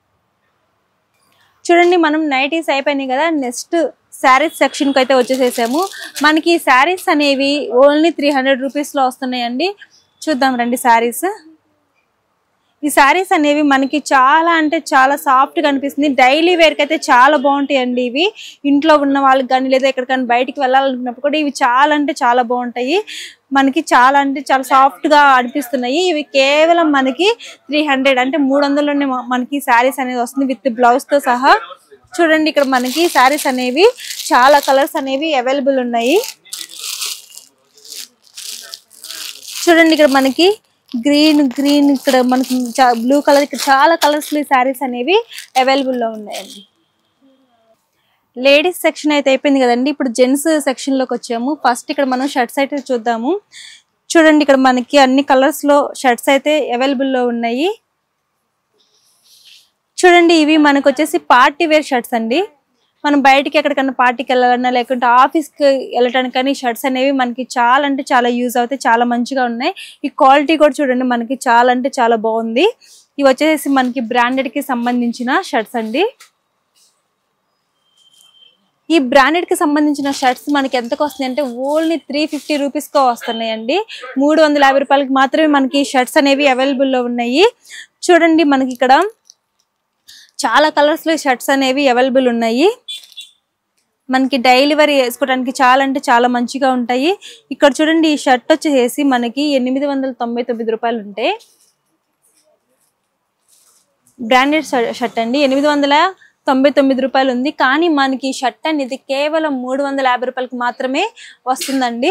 [SPEAKER 1] చూడండి మనం నైటీస్ అయిపోయినాయి కదా, నెక్స్ట్ శారీస్ సెక్షన్ కి అయితే వచ్చేసేసాము. మనకి శారీస్ అనేవి ఓన్లీ 300 రూపీస్ లో వస్తున్నాయండి. చూద్దాం రండి శారీస్. ఈ శారీస్ అనేవి మనకి చాలా అంటే చాలా సాఫ్ట్ గా అనిపిస్తుంది. డైలీ వేర్ కి అయితే చాలా బాగుంటాయండి. ఇవి ఇంట్లో ఉన్న వాళ్ళకి కానీ లేదా ఎక్కడికైనా బయటికి వెళ్ళాలనుకున్నప్పుడు కూడా ఇవి చాలా అంటే చాలా బాగుంటాయి. మనకి చాలా అంటే చాలా సాఫ్ట్ గా అనిపిస్తున్నాయి. ఇవి కేవలం మనకి 300 అంటే 300లోనే మనకి శారీస్ అనేది వస్తుంది విత్ బ్లౌజ్ తో సహా. చూడండి ఇక్కడ మనకి శారీస్ అనేవి చాలా కలర్స్ అనేవి అవైలబుల్ ఉన్నాయి. చూడండి ఇక్కడ మనకి గ్రీన్ ఇక్కడ మనకి బ్లూ కలర్, ఇక్కడ చాలా కలర్స్ ఈ శారీస్ అనేవి అవైలబుల్ లో ఉన్నాయండి. లేడీస్ సెక్షన్ అయితే అయిపోయింది కదండి. ఇప్పుడు జెంట్స్ సెక్షన్ లోకి వచ్చాము. ఫస్ట్ ఇక్కడ మనం షర్ట్స్ అయితే చూద్దాము. చూడండి ఇక్కడ మనకి అన్ని కలర్స్ లో షర్ట్స్ అయితే అవైలబుల్ లో ఉన్నాయి. చూడండి ఇవి మనకు వచ్చేసి పార్టీ వేర్ షర్ట్స్ అండి. మనం బయటికి ఎక్కడికన్నా పార్టీకి వెళ్ళాలన్నా లేకుంటే ఆఫీస్కి వెళ్ళటానికి కానీ షర్ట్స్ అనేవి మనకి చాలా అంటే చాలా యూజ్ అవుతాయి, చాలా మంచిగా ఉన్నాయి. ఈ క్వాలిటీ కూడా చూడండి మనకి చాలా అంటే చాలా బాగుంది. ఇవి వచ్చేసి మనకి బ్రాండెడ్ కి సంబంధించిన షర్ట్స్ అండి. ఈ బ్రాండెడ్ కి సంబంధించిన షర్ట్స్ మనకి ఎంతకు వస్తుంది అంటే ఓన్లీ 350 రూపీస్ కు వస్తున్నాయండి. 350 రూపాయలకి మాత్రమే మనకి షర్ట్స్ అనేవి అవైలబుల్ లో ఉన్నాయి. చూడండి మనకి ఇక్కడ చాలా కలర్స్ లో షర్ట్స్ అనేవి అవైలబుల్ ఉన్నాయి. మనకి డైలీ వేర్ వేసుకోవడానికి చాలా అంటే చాలా మంచిగా ఉంటాయి. ఇక్కడ చూడండి ఈ షర్ట్ వచ్చేసి మనకి 899 రూపాయలు ఉంటాయి. బ్రాండెడ్ షర్ట్ అండి, 899 రూపాయలు ఉంది. కానీ మనకి ఈ షర్ట్ అనేది కేవలం 350 రూపాయలకి మాత్రమే వస్తుందండి.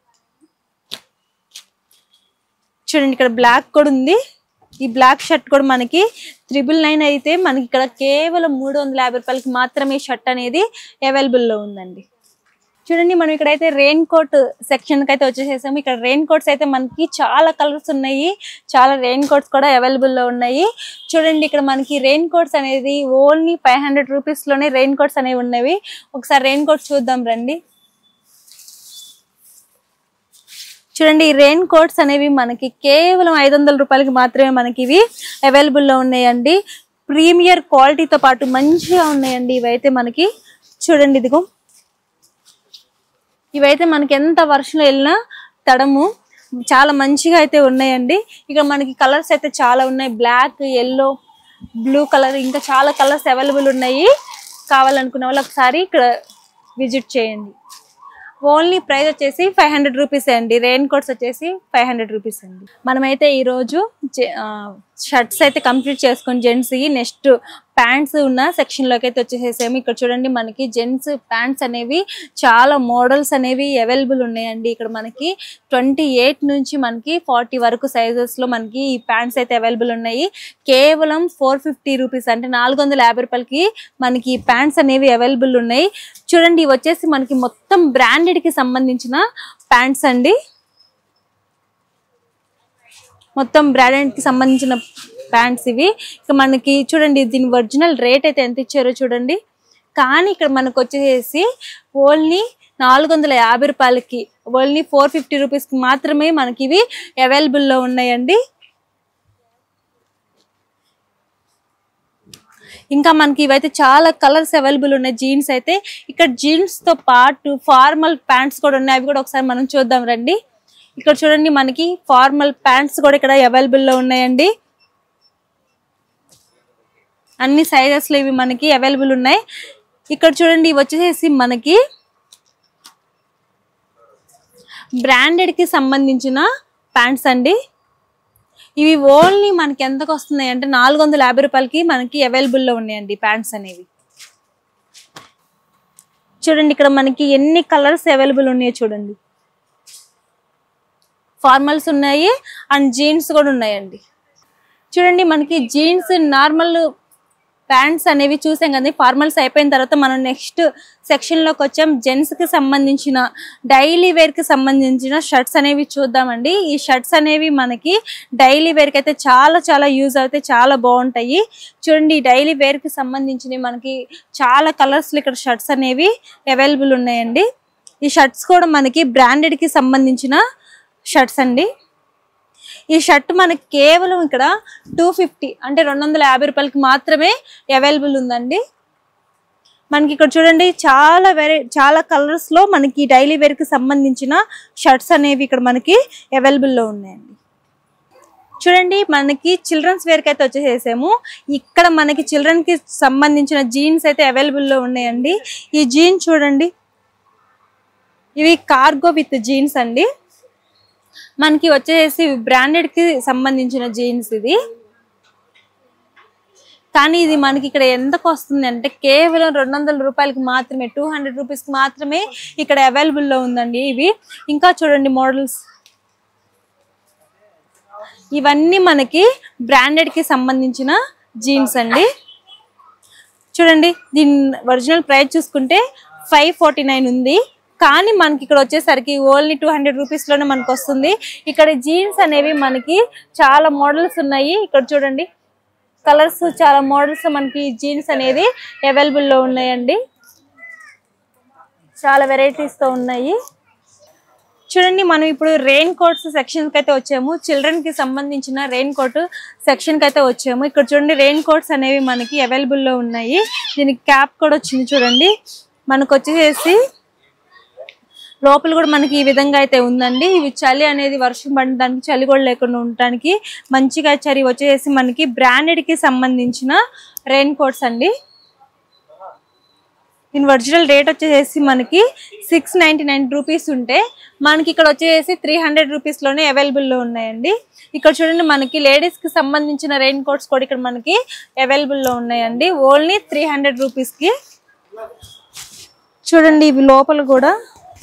[SPEAKER 1] చూడండి ఇక్కడ బ్లాక్ కూడా ఉంది. ఈ బ్లాక్ షర్ట్ కూడా మనకి 999 అయితే మనకి ఇక్కడ కేవలం 350 రూపాయలకి మాత్రమే షర్ట్ అనేది అవైలబుల్ లో ఉందండి. చూడండి మనం ఇక్కడైతే రెయిన్ కోట్ సెక్షన్ కి అయితే వచ్చేసేసాము. ఇక్కడ రెయిన్ కోట్స్ అయితే మనకి చాలా కలర్స్ ఉన్నాయి, చాలా రెయిన్ కోట్స్ కూడా అవైలబుల్ లో ఉన్నాయి. చూడండి ఇక్కడ మనకి రెయిన్ కోట్స్ అనేది ఓన్లీ 500 రూపీస్ లోనే రెయిన్ కోట్స్ అనేవి ఉన్నవి. ఒకసారి రెయిన్ కోట్స్ చూద్దాం రండి. చూడండి ఈ రెయిన్ కోట్స్ అనేవి మనకి కేవలం 500 రూపాయలకి మాత్రమే మనకి ఇవి అవైలబుల్ లో ఉన్నాయండి. ప్రీమియర్ క్వాలిటీతో పాటు మంచిగా ఉన్నాయండి ఇవైతే మనకి. చూడండి ఇదిగో ఇవైతే మనకి ఎంత వర్షంలో వెళ్ళినా తడము, చాలా మంచిగా అయితే ఉన్నాయండి. ఇక్కడ మనకి కలర్స్ అయితే చాలా ఉన్నాయి, బ్లాక్, ఎల్లో, బ్లూ కలర్, ఇంకా చాలా కలర్స్ అవైలబుల్ ఉన్నాయి. కావాలనుకున్న వాళ్ళు ఒకసారి ఇక్కడ విజిట్ చేయండి. ఓన్లీ ప్రైస్ వచ్చేసి 500 రూపీస్ అండి. రెయిన్ కోట్స్ వచ్చేసి 500 రూపీస్ అండి. మనమైతే ఈరోజు షర్ట్స్ అయితే కంప్లీట్ చేసుకొని జెంట్స్ నెక్స్ట్ ప్యాంట్స్ ఉన్న సెక్షన్ లోకి అయితే వచ్చేసేసాము. ఇక్కడ చూడండి మనకి జెంట్స్ ప్యాంట్స్ అనేవి చాలా మోడల్స్ అనేవి అవైలబుల్ ఉన్నాయండి. ఇక్కడ మనకి 28 నుంచి మనకి 40 వరకు సైజెస్ లో మనకి ఈ ప్యాంట్స్ అయితే అవైలబుల్ ఉన్నాయి. కేవలం 450 రూపీస్ అంటే 450 రూపాయలకి మనకి ఈ ప్యాంట్స్ అనేవి అవైలబుల్ ఉన్నాయి. చూడండి ఇవి వచ్చేసి మనకి మొత్తం బ్రాండెడ్ కి సంబంధించిన ప్యాంట్స్ అండి. మొత్తం బ్రాండెడ్ కి సంబంధించిన ప్యాంట్స్ ఇవి. ఇక మనకి చూడండి దీని ఒరిజినల్ రేట్ అయితే ఎంత ఇచ్చారో చూడండి. కానీ ఇక్కడ మనకు వచ్చేసి ఓన్లీ 450 రూపాయలకి, ఓన్లీ 450 రూపీస్ కి మాత్రమే మనకి ఇవి అవైలబుల్ లో ఉన్నాయండి. ఇంకా మనకి ఇవైతే చాలా కలర్స్ అవైలబుల్ ఉన్నాయి. జీన్స్ అయితే ఇక్కడ జీన్స్ తో పాటు ఫార్మల్ ప్యాంట్స్ కూడా ఉన్నాయి. అవి కూడా ఒకసారి మనం చూద్దాం రండి. ఇక్కడ చూడండి మనకి ఫార్మల్ ప్యాంట్స్ కూడా ఇక్కడ అవైలబుల్ లో ఉన్నాయండి. అన్ని సైజెస్ లో ఇవి మనకి అవైలబుల్ ఉన్నాయి. ఇక్కడ చూడండి ఇవి వచ్చేసి మనకి బ్రాండెడ్ కి సంబంధించిన ప్యాంట్స్ అండి. ఇవి ఓన్లీ మనకి ఎంతకు వస్తున్నాయి అంటే 450 రూపాయలకి మనకి అవైలబుల్ లో ఉన్నాయండి ప్యాంట్స్ అనేవి. చూడండి ఇక్కడ మనకి ఎన్ని కలర్స్ అవైలబుల్ ఉన్నాయో చూడండి. ఫార్మల్స్ ఉన్నాయి అండ్ జీన్స్ కూడా ఉన్నాయండి. చూడండి మనకి జీన్స్ నార్మల్ ప్యాంట్స్ అనేవి చూసాం కదా. ఫార్మల్స్ అయిపోయిన తర్వాత మనం నెక్స్ట్ సెక్షన్ లోకి వచ్చాం. జెంట్స్ కి సంబంధించిన డైలీ వేర్ కి సంబంధించిన షర్ట్స్ అనేవి చూద్దామండి. ఈ షర్ట్స్ అనేవి మనకి డైలీ వేర్ కి అయితే చాలా చాలా యూజ్ అవుతాయి, చాలా బాగుంటాయి. చూడండి డైలీ వేర్ కి సంబంధించినవి మనకి చాలా కలర్స్ ఇక్కడ షర్ట్స్ అనేవి అవైలబుల్ ఉన్నాయండి. ఈ షర్ట్స్ కూడా మనకి బ్రాండెడ్ కి సంబంధించిన షర్ట్స్ అండి. ఈ షర్ట్ మనకి కేవలం ఇక్కడ 250 అంటే 250 రూపాయలకి మాత్రమే అవైలబుల్ ఉందండి. మనకి ఇక్కడ చూడండి చాలా కలర్స్ లో మనకి డైలీ వేర్ కి సంబంధించిన షర్ట్స్ అనేవి ఇక్కడ మనకి అవైలబుల్ లో ఉన్నాయండి. చూడండి మనకి చిల్డ్రన్స్ వేర్ కి అయితే వచ్చేసేసాము. ఇక్కడ మనకి చిల్డ్రన్ కి సంబంధించిన జీన్స్ అయితే అవైలబుల్ లో ఉన్నాయండి. ఈ జీన్స్ చూడండి, ఇవి కార్గో విత్ జీన్స్ అండి. మనకి వచ్చేసి బ్రాండెడ్ కి సంబంధించిన జీన్స్ ఇది. కానీ ఇది మనకి ఇక్కడ ఎంతకు వస్తుంది అంటే కేవలం 200 రూపాయలకి మాత్రమే, 200 రూపీస్ కి మాత్రమే ఇక్కడ అవైలబుల్ లో ఉందండి. ఇవి ఇంకా చూడండి మోడల్స్, ఇవన్నీ మనకి బ్రాండెడ్ కి సంబంధించిన జీన్స్ అండి. చూడండి దీని ఒరిజినల్ ప్రైస్ చూసుకుంటే 549 ఉంది. కానీ మనకి ఇక్కడ వచ్చేసరికి ఓన్లీ 200 రూపీస్ లోనే మనకు వస్తుంది. ఇక్కడ జీన్స్ అనేవి మనకి చాలా మోడల్స్ ఉన్నాయి. ఇక్కడ చూడండి కలర్స్, చాలా మోడల్స్ మనకి జీన్స్ అనేది అవైలబుల్ లో ఉన్నాయండి. చాలా వెరైటీస్ తో ఉన్నాయి. చూడండి మనం ఇప్పుడు రెయిన్ కోట్స్ సెక్షన్ కి అయితే వచ్చాము. చిల్డ్రన్ కి సంబంధించిన రెయిన్ కోట్ సెక్షన్ కి అయితే వచ్చాము. ఇక్కడ చూడండి రెయిన్ కోట్స్ అనేవి మనకి అవైలబుల్ లో ఉన్నాయి. దీనికి క్యాప్ కూడా వచ్చింది చూడండి. మనకు వచ్చేసి లోపల కూడా మనకి ఈ విధంగా అయితే ఉందండి. ఇవి చలి అనేది వర్షం పడడానికి, చలి కూడా లేకుండా ఉండటానికి మంచిగా చలి వచ్చేసి మనకి బ్రాండెడ్ కి సంబంధించిన రెయిన్ కోట్స్ అండి. దీని ఒరిజినల్ రేట్ వచ్చేసి మనకి 699 రూపీస్ ఉంటే మనకి ఇక్కడ వచ్చేసి 300 రూపీస్ లోనే అవైలబుల్ లో ఉన్నాయండి. ఇక్కడ చూడండి మనకి లేడీస్ కి సంబంధించిన రెయిన్ కోట్స్ కూడా ఇక్కడ మనకి అవైలబుల్ లో ఉన్నాయండి. ఓన్లీ 300 రూపీస్ కి. చూడండి ఇవి లోపల కూడా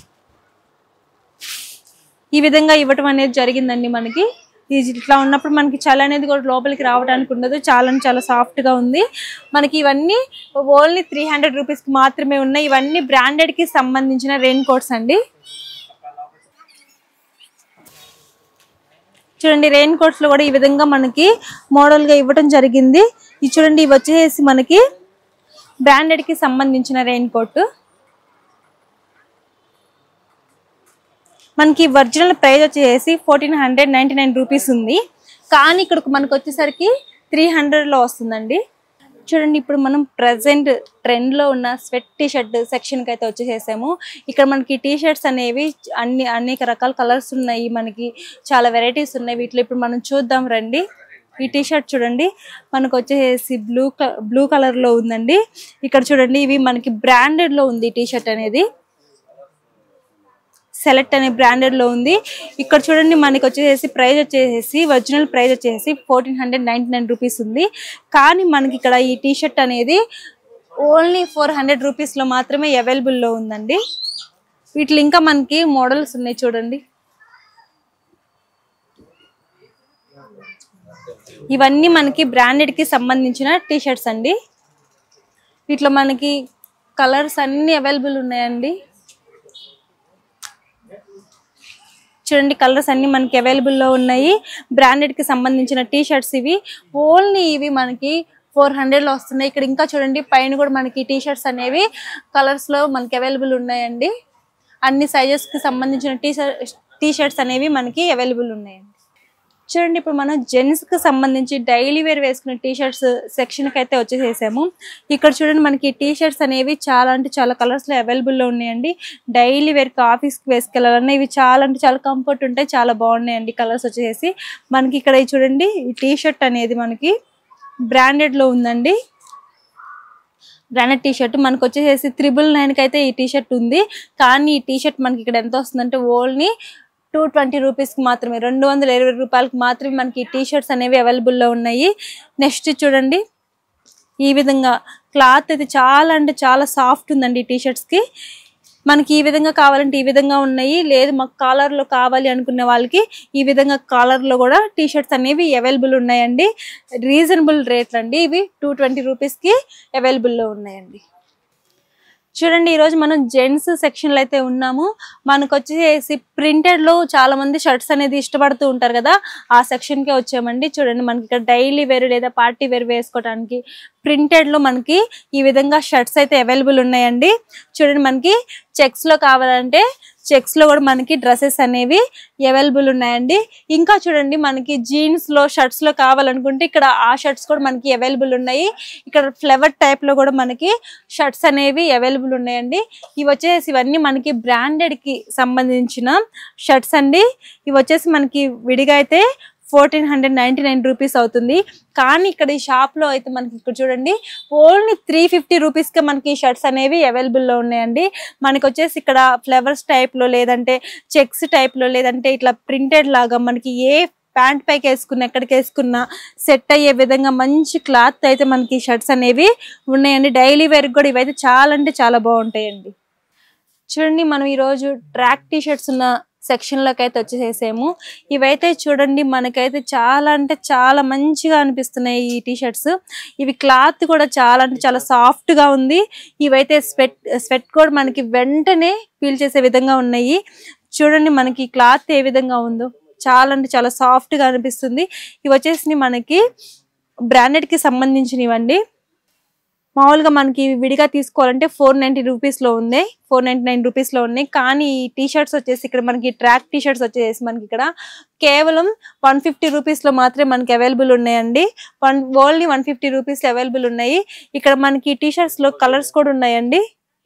[SPEAKER 1] ఈ విధంగా ఇవ్వటం అనేది జరిగిందండి. మనకి ఇట్లా ఉన్నప్పుడు మనకి చలి అనేది కూడా లోపలికి రావడానికి ఉండదు. చాలా సాఫ్ట్ గా ఉంది. మనకి ఇవన్నీ ఓన్లీ 300 రూపీస్ కి మాత్రమే ఉన్నాయి. ఇవన్నీ బ్రాండెడ్ కి సంబంధించిన రెయిన్ కోట్స్ అండి. చూడండి రెయిన్ కోట్స్ లో కూడా ఈ విధంగా మనకి మోడల్ గా ఇవ్వటం జరిగింది. ఇది చూడండి ఇవి వచ్చేసి మనకి బ్రాండెడ్ కి సంబంధించిన రెయిన్ కోట్. మనకి ఒరిజినల్ ప్రైస్ వచ్చేసి 1499 రూపీస్ ఉంది. కానీ ఇక్కడ మనకు వచ్చేసరికి 300 లో వస్తుందండి. చూడండి ఇప్పుడు మనం ప్రెసెంట్ ట్రెండ్ లో ఉన్న స్వెట్ టీ షర్ట్ సెక్షన్ కి అయితే వచ్చేసాము. ఇక్కడ మనకి టీ షర్ట్స్ అనేవి అనేక రకాల కలర్స్ ఉన్నాయి. మనకి చాలా వెరైటీస్ ఉన్నాయి. వీటిలో ఇప్పుడు మనం చూద్దాం రండి. ఈ టీ షర్ట్ చూడండి మనకు వచ్చేసి బ్లూ కలర్ లో ఉందండి. ఇక్కడ చూడండి ఇవి మనకి బ్రాండెడ్ లో ఉంది. టీ షర్ట్ అనేది సెలెక్ట్ అనే బ్రాండెడ్ లో ఉంది. ఇక్కడ చూడండి మనకి వచ్చేసి ప్రైస్ వచ్చేసి ఒరిజినల్ ప్రైస్ వచ్చేసి 1499 రూపీస్ ఉంది. కానీ మనకి ఇక్కడ ఈ టీ షర్ట్ అనేది ఓన్లీ 400 రూపీస్ లో మాత్రమే అవైలబుల్ లో ఉందండి. వీటిలో ఇంకా మనకి మోడల్స్ ఉన్నాయి చూడండి. ఇవన్నీ మనకి బ్రాండెడ్ కి సంబంధించిన టీ షర్ట్స్ అండి. వీటిలో మనకి కలర్స్ అన్ని అవైలబుల్ ఉన్నాయండి. చూడండి కలర్స్ అన్ని మనకి అవైలబుల్ లో ఉన్నాయి. బ్రాండెడ్ కి సంబంధించిన టీ షర్ట్స్ ఇవి. ఓన్లీ ఇవి మనకి 400 లో వస్తున్నాయి. ఇక్కడ ఇంకా చూడండి పైన కూడా మనకి టీ షర్ట్స్ అనేవి కలర్స్ లో మనకి అవైలబుల్ ఉన్నాయండి. అన్ని సైజెస్ కి సంబంధించిన టీ షర్ట్స్ అనేవి మనకి అవైలబుల్ ఉన్నాయండి. చూడండి ఇప్పుడు మనం జెంట్స్ కి సంబంధించి డైలీ వేర్ వేసుకునే టీ షర్ట్స్ సెక్షన్ కి అయితే వచ్చేసేసాము. ఇక్కడ చూడండి మనకి టీ షర్ట్స్ అనేవి చాలా అంటే చాలా కలర్స్ లో అవైలబుల్ లో ఉన్నాయండి. డైలీ వేర్ కి ఆఫీస్ కి వేసుకెళ్ళాలన్నా ఇవి చాలా అంటే చాలా కంఫర్ట్ ఉంటాయి. చాలా బాగున్నాయండి కలర్స్ వచ్చేసి. మనకి ఇక్కడ చూడండి ఈ టీ షర్ట్ అనేది మనకి బ్రాండెడ్ లో ఉందండి. బ్రాండెడ్ టీ షర్ట్ మనకు వచ్చేసి 999 కి అయితే ఈ టీ షర్ట్ ఉంది. కానీ ఈ టీ షర్ట్ మనకి ఇక్కడ ఎంత వస్తుందంటే ఓన్లీ 220 రూపీస్కి మాత్రమే, 220 రూపాయలకి మాత్రమే మనకి టీ షర్ట్స్ అనేవి అవైలబుల్లో ఉన్నాయి. నెక్స్ట్ చూడండి, ఈ విధంగా క్లాత్ అయితే చాలా అంటే చాలా సాఫ్ట్ ఉందండి. టీ షర్ట్స్కి మనకి ఈ విధంగా కావాలంటే ఈ విధంగా ఉన్నాయి, లేదు మాకు కాలర్లో కావాలి అనుకునే వాళ్ళకి ఈ విధంగా కాలర్లో కూడా టీ షర్ట్స్ అనేవి అవైలబుల్ ఉన్నాయండి. రీజనబుల్ రేట్లు అండి, ఇవి 220 రూపీస్కి అవైలబుల్లో ఉన్నాయండి. చూడండి, ఈరోజు మనం జెంట్స్ సెక్షన్లో అయితే ఉన్నాము. మనకు వచ్చేసి ప్రింటెడ్లో చాలా మంది షర్ట్స్ అనేది ఇష్టపడుతూ ఉంటారు కదా, ఆ సెక్షన్కే వచ్చామండి. చూడండి, మనకి ఇక్కడ డైలీ వేర్ లేదా పార్టీ వేర్ వేసుకోవడానికి ప్రింటెడ్లో మనకి ఈ విధంగా షర్ట్స్ అయితే అవైలబుల్ ఉన్నాయండి. చూడండి, మనకి చెక్స్లో కావాలంటే చెక్స్లో కూడా మనకి డ్రెస్సెస్ అనేవి అవైలబుల్ ఉన్నాయండి. ఇంకా చూడండి, మనకి జీన్స్లో షర్ట్స్లో కావాలనుకుంటే ఇక్కడ ఆ షర్ట్స్ కూడా మనకి అవైలబుల్ ఉన్నాయి. ఇక్కడ ఫ్లవర్ టైప్లో కూడా మనకి షర్ట్స్ అనేవి అవైలబుల్ ఉన్నాయండి. ఇవి వచ్చేసి ఇవన్నీ మనకి బ్రాండెడ్కి సంబంధించిన షర్ట్స్ అండి. ఇవి వచ్చేసి మనకి విడిగా అయితే 1499 రూపీస్ అవుతుంది. కానీ ఇక్కడ ఈ షాప్లో అయితే మనకి ఇక్కడ చూడండి ఓన్లీ 350 రూపీస్కే మనకి షర్ట్స్ అనేవి అవైలబుల్లో ఉన్నాయండి. మనకి వచ్చేసి ఇక్కడ ఫ్లవర్స్ టైప్లో లేదంటే చెక్స్ టైప్లో లేదంటే ఇట్లా ప్రింటెడ్ లాగా మనకి ఏ ప్యాంట్ పైకి వేసుకున్న ఎక్కడికి వేసుకున్నా సెట్ అయ్యే విధంగా మంచి క్లాత్ అయితే మనకి షర్ట్స్ అనేవి ఉన్నాయండి. డైలీ వేర్కి కూడా ఇవైతే చాలా అంటే చాలా బాగుంటాయండి. చూడండి, మనం ఈరోజు ట్రాక్ టీ షర్ట్స్ ఉన్న సెక్షన్లోకి అయితే వచ్చేసేసాము. ఇవైతే చూడండి మనకైతే చాలా అంటే చాలా మంచిగా అనిపిస్తున్నాయి ఈ టీ షర్ట్స్. ఇవి క్లాత్ కూడా చాలా అంటే చాలా సాఫ్ట్గా ఉంది. ఇవైతే స్వెట్ కూడా మనకి వెంటనే ఫీల్ చేసే విధంగా ఉన్నాయి. చూడండి, మనకి క్లాత్ ఏ విధంగా ఉందో చాలా అంటే చాలా సాఫ్ట్గా అనిపిస్తుంది. ఇవి వచ్చేసి మనకి బ్రాండెడ్కి సంబంధించినవండి. మామూలుగా మనకి విడిగా తీసుకోవాలంటే 490 రూపీస్లో ఉంది, 499 రూపీస్లో ఉన్నాయి. కానీ ఈ టీ షర్ట్స్ వచ్చేసి ఇక్కడ మనకి ట్రాక్ టీ షర్ట్స్ వచ్చేసి మనకి ఇక్కడ కేవలం 150 రూపీస్లో మాత్రమే మనకి అవైలబుల్ ఉన్నాయండి. ఓన్లీ 150 రూపీస్ అవైలబుల్ ఉన్నాయి. ఇక్కడ మనకి టీ షర్ట్స్లో కలర్స్ కూడా ఉన్నాయండి.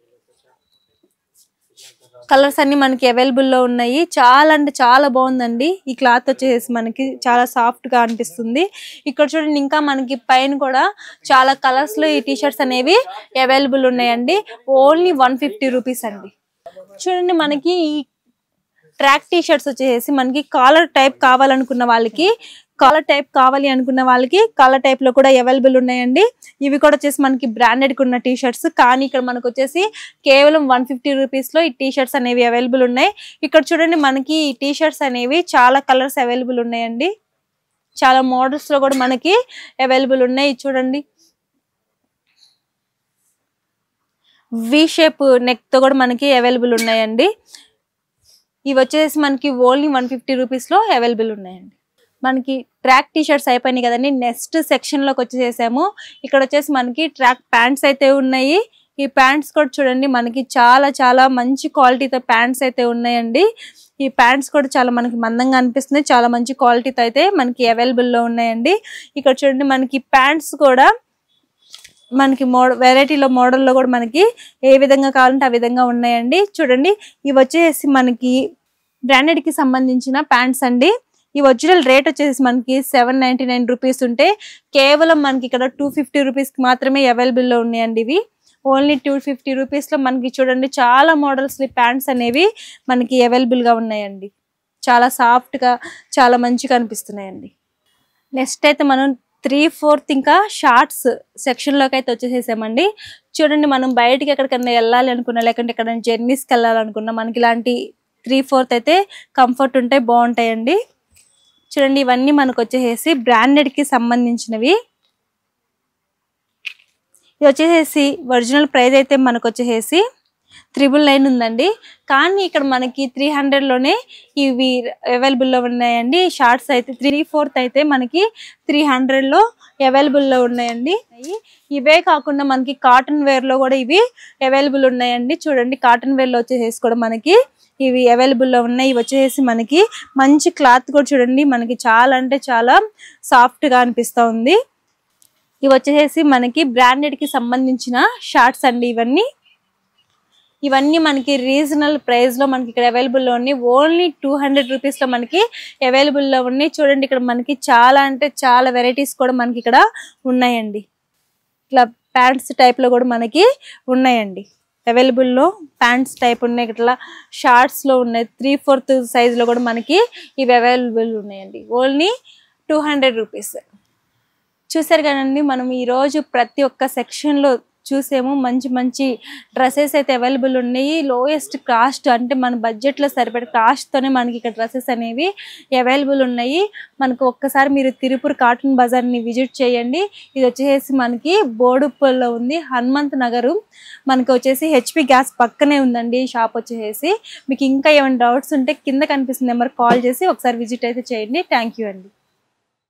[SPEAKER 1] కలర్స్ అన్ని మనకి అవైలబుల్లో ఉన్నాయి. చాలా అంటే చాలా బాగుందండి. ఈ క్లాత్ వచ్చేసి మనకి చాలా సాఫ్ట్గా అనిపిస్తుంది. ఇక్కడ చూడండి, ఇంకా మనకి పైన కూడా చాలా కలర్స్లో ఈ టీ షర్ట్స్ అనేవి అవైలబుల్ ఉన్నాయండి. ఓన్లీ 150 రూపీస్ అండి. చూడండి, మనకి ఈ ట్రాక్ టీ షర్ట్స్ వచ్చేసి మనకి కాలర్ టైప్ కావాలనుకున్న వాళ్ళకి కాలర్ టైప్ లో కూడా అవైలబుల్ ఉన్నాయండి. ఇవి కూడా వచ్చేసి మనకి బ్రాండెడ్ ఉన్న టీ షర్ట్స్. కానీ ఇక్కడ మనకు వచ్చేసి కేవలం 150 రూపీస్ లో ఈ టీ షర్ట్స్ అనేవి అవైలబుల్ ఉన్నాయి. ఇక్కడ చూడండి, మనకి ఈ టీ షర్ట్స్ అనేవి చాలా కలర్స్ అవైలబుల్ ఉన్నాయండి. చాలా మోడల్స్ లో కూడా మనకి అవైలబుల్ ఉన్నాయి. చూడండి, వి షేప్ నెక్ తో కూడా మనకి అవైలబుల్ ఉన్నాయండి. ఇవి వచ్చేసి మనకి ఓన్లీ 150 రూపీస్ లో అవైలబుల్ ఉన్నాయండి. మనకి ట్రాక్ టీ షర్ట్స్ అయిపోయినాయి కదండి. నెక్స్ట్ సెక్షన్ లోకి వచ్చేసాము. ఇక్కడ వచ్చేసి మనకి ట్రాక్ ప్యాంట్స్ అయితే ఉన్నాయి. ఈ ప్యాంట్స్ కూడా చూడండి, మనకి చాలా చాలా మంచి క్వాలిటీతో ప్యాంట్స్ అయితే ఉన్నాయండి. ఈ ప్యాంట్స్ కూడా చాలా మనకి మందంగా అనిపిస్తున్నాయి. చాలా మంచి క్వాలిటీతో అయితే మనకి అవైలబుల్లో ఉన్నాయండి. ఇక్కడ చూడండి, మనకి ప్యాంట్స్ కూడా మనకి వెరైటీలో మోడల్లో కూడా మనకి ఏ విధంగా కావాలంటే ఆ విధంగా ఉన్నాయండి. చూడండి, ఇవి వచ్చేసి మనకి బ్రాండెడ్కి సంబంధించిన ప్యాంట్స్ అండి. ఈ ఒరిజినల్ రేట్ వచ్చేసి మనకి 799 రూపీస్ ఉంటే కేవలం మనకి ఇక్కడ 250 రూపీస్కి మాత్రమే అవైలబుల్లో ఉన్నాయండి. ఇవి ఓన్లీ 250 రూపీస్లో మనకి చూడండి చాలా మోడల్స్ ప్యాంట్స్ అనేవి మనకి అవైలబుల్గా ఉన్నాయండి. చాలా సాఫ్ట్గా చాలా మంచిగా అనిపిస్తున్నాయండి. నెక్స్ట్ అయితే మనం 3/4 ఇంకా షార్ట్స్ సెక్షన్లోకి అయితే వచ్చేసేసామండి. చూడండి, మనం బయటికి ఎక్కడికైనా వెళ్ళాలి అనుకున్నా లేకుంటే ఎక్కడైనా జర్నీస్కి వెళ్ళాలనుకున్నా మనకి ఇలాంటి 3/4 అయితే కంఫర్ట్ ఉంటే బాగుంటాయండి. చూడండి, ఇవన్నీ మనకు వచ్చేసి బ్రాండెడ్కి సంబంధించినవి. ఇది వచ్చేసి ఒరిజినల్ ప్రైస్ అయితే మనకు వచ్చేసి 999 ఉందండి. కానీ ఇక్కడ మనకి 300లోనే ఇవి అవైలబుల్లో ఉన్నాయండి. షార్ట్స్ అయితే 3/4 అయితే మనకి 300లో అవైలబుల్లో ఉన్నాయండి. ఇవే కాకుండా మనకి కాటన్ వేర్లో కూడా ఇవి అవైలబుల్ ఉన్నాయండి. చూడండి, కాటన్ వేర్లో వచ్చేసి కూడా మనకి ఇవి అవైలబుల్లో ఉన్నాయి. ఇవి వచ్చేసి మనకి మంచి క్లాత్ కూడా చూడండి మనకి చాలా అంటే చాలా సాఫ్ట్గా అనిపిస్తూ ఉంది. ఇవి వచ్చేసి మనకి బ్రాండెడ్కి సంబంధించిన షార్ట్స్ అండి. ఇవన్నీ మనకి రీజనల్ ప్రైస్లో మనకి ఇక్కడ అవైలబుల్లో ఉన్నాయి. ఓన్లీ 200 రూపీస్లో మనకి అవైలబుల్లో ఉన్నాయి. చూడండి, ఇక్కడ మనకి చాలా అంటే చాలా వెరైటీస్ కూడా మనకి ఇక్కడ ఉన్నాయండి. ఇట్లా ప్యాంట్స్ టైప్లో కూడా మనకి ఉన్నాయండి. అవైలబుల్లో ప్యాంట్స్ టైప్ ఉన్నాయి, ఇట్లా షార్ట్స్లో ఉన్నాయి, 3/4 సైజులో కూడా మనకి ఇవి అవైలబుల్ ఉన్నాయండి. Only 200 rupees. చూసారు కదండి, మనం ఈరోజు ప్రతి ఒక్క సెక్షన్లో చూసేమో మంచి మంచి డ్రెస్సెస్ అయితే అవైలబుల్ ఉన్నాయి. లోయెస్ట్ కాస్ట్ అంటే మన బడ్జెట్లో సరిపడే కాస్ట్తోనే మనకి ఇక్కడ డ్రెస్సెస్ అనేవి అవైలబుల్ ఉన్నాయి. మనకు ఒక్కసారి మీరు తిరుపూర్ కాటన్ బజార్ని విజిట్ చేయండి. ఇది వచ్చేసి మనకి బోడుప్పల్లో ఉంది, హనుమంత్ నగరు. మనకు వచ్చేసి హెచ్పి గ్యాస్ పక్కనే ఉందండి ఈ షాప్ వచ్చేసి. మీకు ఇంకా ఏమైనా డౌట్స్ ఉంటే కింద కనిపిస్తున్న నెంబర్ కాల్ చేసి ఒకసారి విజిట్ అయితే చేయండి. థ్యాంక్ యూ అండి.